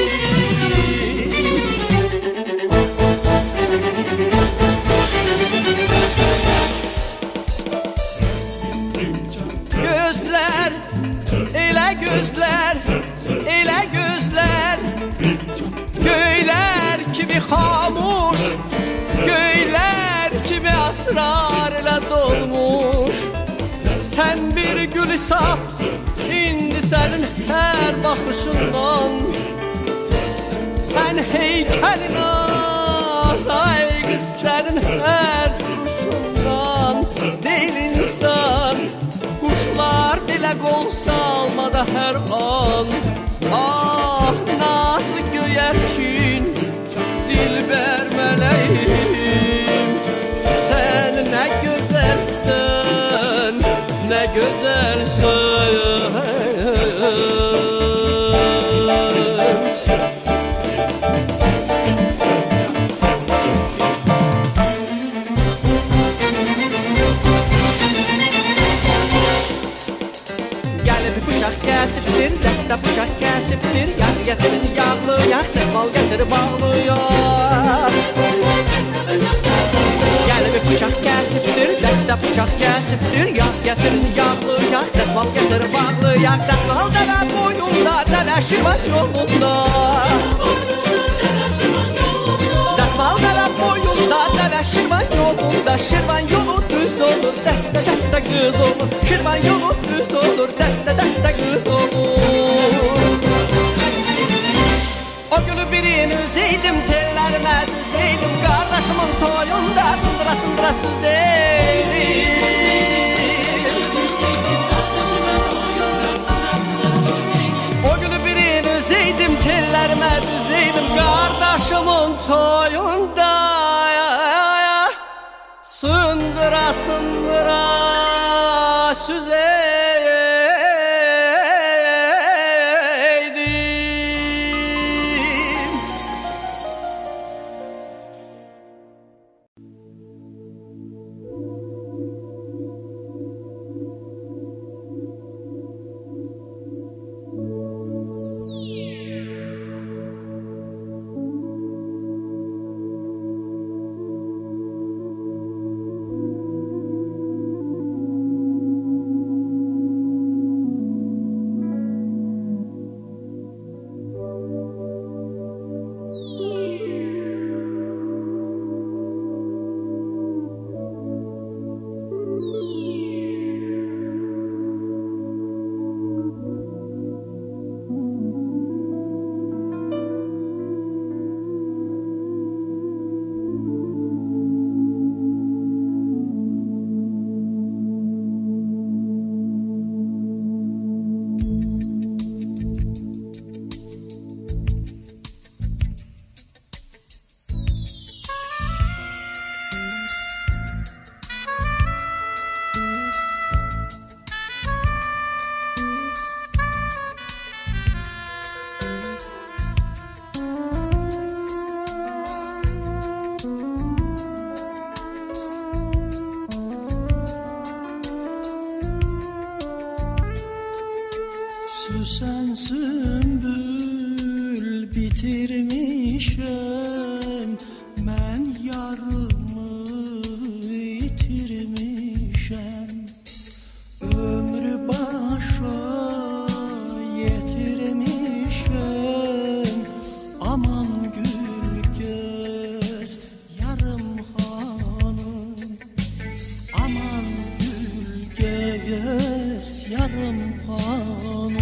Gözlər, elə gözlər, elə gözlər. Göylər kimi xamuş, göylər kimi asrar ilə dolmuş. Sən bir gül saf, indi sənin hər baxışından. Sən heykəlin az, ay qız sənin hər duruşundan. Deyil insan, quşlar dilə qol salmada hər an. Ah, nazlı göyərçin, dilbər mələyim. Sən nə gözəlsən, nə gözəlsən. Kəsibdir, dəstə bıçaq kəsibdir. Yağ gətirin, yağlı yağ, dəsmal gətir, bağlı yağ. Qəlbi bıçaq kəsibdir, dəstə bıçaq kəsibdir. Yağ gətirin, yağlı yağ, dəsmal gətir, bağlı yağ. Dəsmal dəvə boyunda, dəvə Şirvan yolunda. Dəsmal dəvə boyunda, dəvə Şirvan yolunda. Şirvan yolu düz olur, dəstə dəstə qız olur. Şirvan yolu düz olur, dəstə dəstə qız olur. O gülü birin üzeydim, tellərimə düzeydim. Qardaşımın toyunda sındıra sındıra süzeydim. O gülü birin üzeydim, tellərimə düzeydim. Qardaşımın toyunda sındıra sındıra süzeydim. Görsən sümbül bitirmişəm, mən yarımı itirmişəm. Ömrü başa yetirmişəm, aman gül göz yarım hanım, aman gül göz yarım hanım.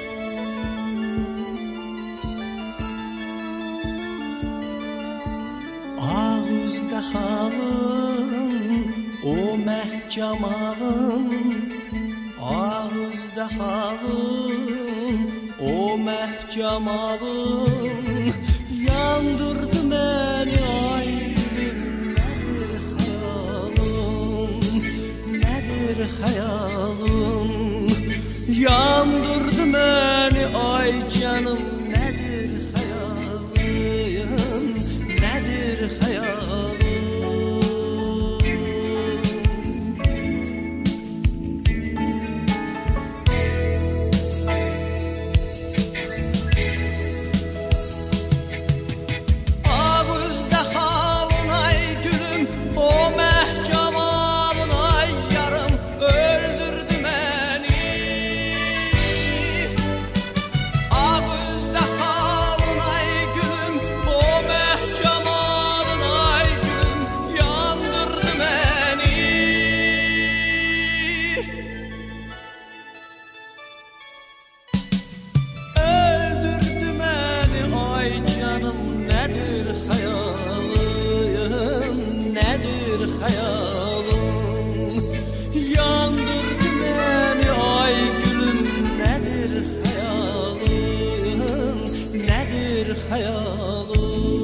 Ağızda halın, o məhcamalın, ağızda halın, o məhcamalın, yandırdı məni ay gülüm, nədir xəyalın, nədir xəyalın, yandırdı məni ay canım, nədir xəyalın, nədir xəyalın. Ağızda halın ay gülüm, o məhcamalın ay yarım, öldürdü məni. Ağızda halın ay gülüm, o məhcamalın ay gülüm, yandırdı məni. Öldürdü məni ay canım, nədir xəyalın, nədir xəyalın, yandırdı məni ay gülüm, nədir xəyalın, nədir xəyalın.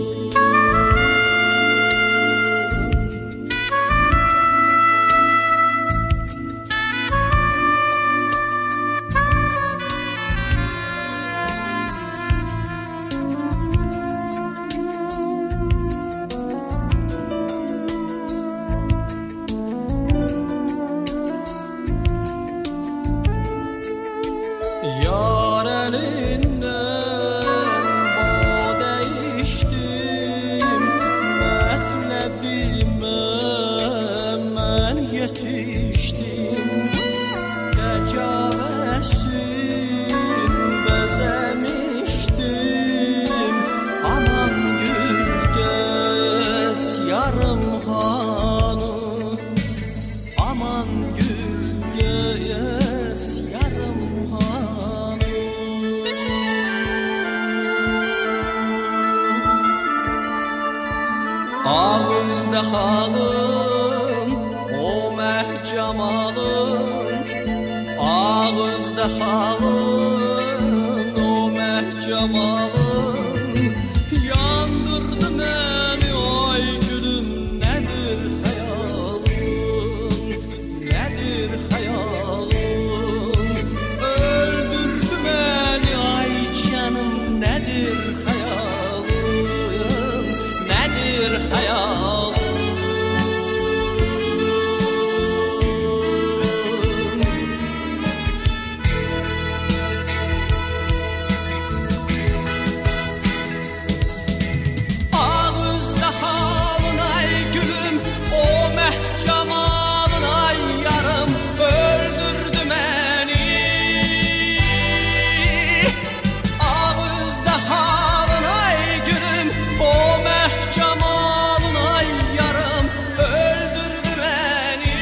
Yar elindən badə içdim, mətləbimə mən yetişdim. Gəcəvəsin bəzəmişdim, aman gül göz yarım hanım, aman gül göz yarım hanım. Ağızda halın, o məhcamalın, ağızda halın, o məhcamalın, yandırdı məni ay gülüm, nədir xəyalın, nədir xəyalın, öldürdü məni ay canım, nədir xəyalın, nədir xəyalın. Ağızda halın ay gülüm, o məhcamalın ay yarım, öldürdü məni. Ağızda halın ay gülüm, o məhcamalın ay yarım, öldürdü məni.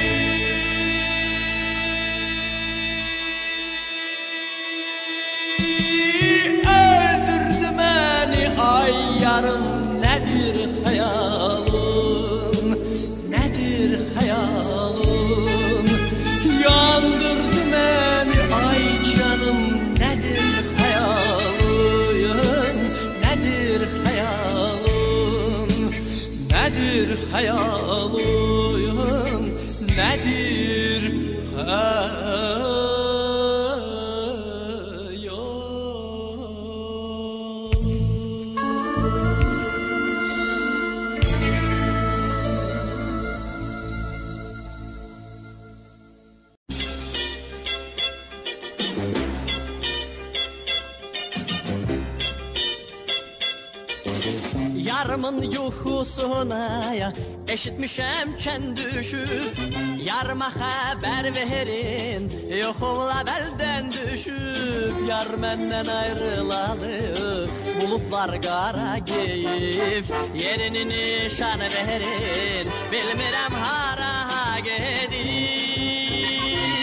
Öldürdü məni ay yarım, nədir xəyalın, nədir xəyalın, yandırdı məni ay canım, nədir xəyalın, nədir xəyalın, nədir xəyalın, nədir xəyalın. Yarımın yuxusuna ya eşitmişəm kən düşüb. Yarıma xəbər verin, yoxumla bəldən düşüb. Yar məndən ayrılalı, bulutlar qara geyib. Yerini nişan verin, bilmirəm hara gedib.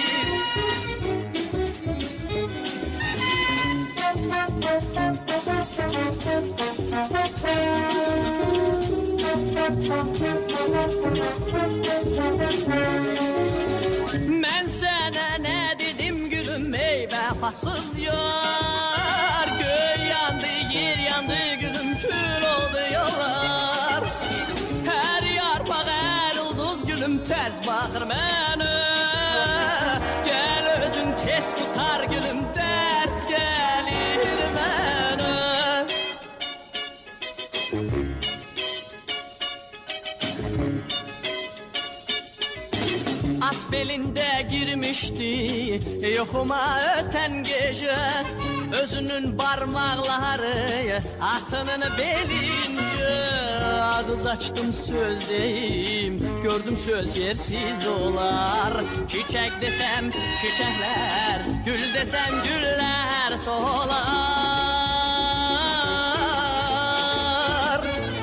Mən sənə nə dedim gülüm, ey vəfasız yar. Göy yandı, yer yandı gülüm, kül oldu yollar. Hər yarpaq, hər ulduz gülüm, tərs baxır mənə. Gəl özün tez tutar gülüm, dərd gəlir mənə. At belində girmişdi yoxuma ötən gecə. Özünün barmaqları atının belincə. Ağız açdım söz deyim, gördüm söz yersiz olar. Çiçək desəm çiçəklər, gül desəm güllər solar.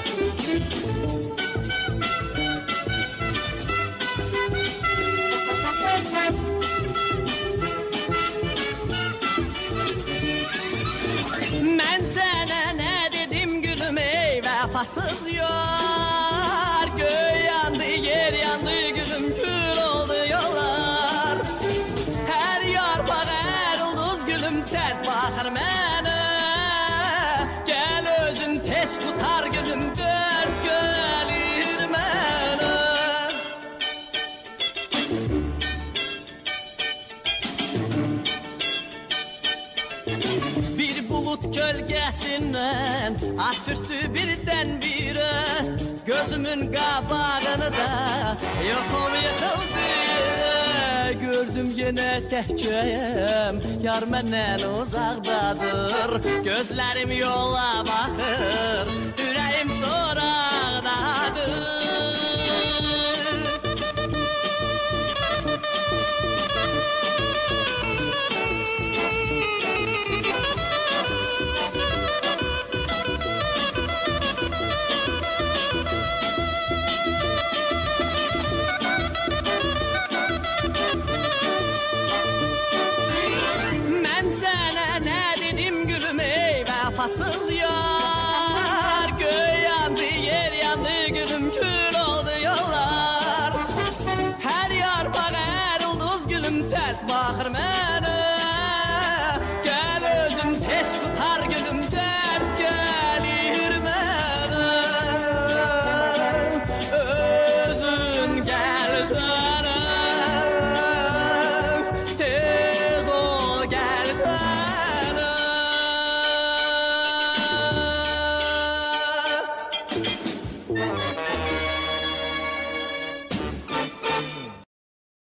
Mən sənə nə dedim gülüm, ey vəfasız yar. Göy yandı, yer yandı gülüm, kül oldu yollar. Hər yarpaq, hər ulduz gülüm, tərk baxır mənə. Gəl özün tez tutar gülüm, dörd gəlir mənə. Bir bulut kölgəsindən at türtü birdən birə. Gözümün qabağını da yoxum yıxıldı. Gördüm yenə təhkəyəm, yar məndən uzaqdadır. Gözlərim yola baxır, ürəyim soraqdadır. Vəfasız yar, göy yandı, yer yandı gülüm, kül oldu yollar. Hər yarpaq, hər ulduz gülüm, tərs baxır mənə.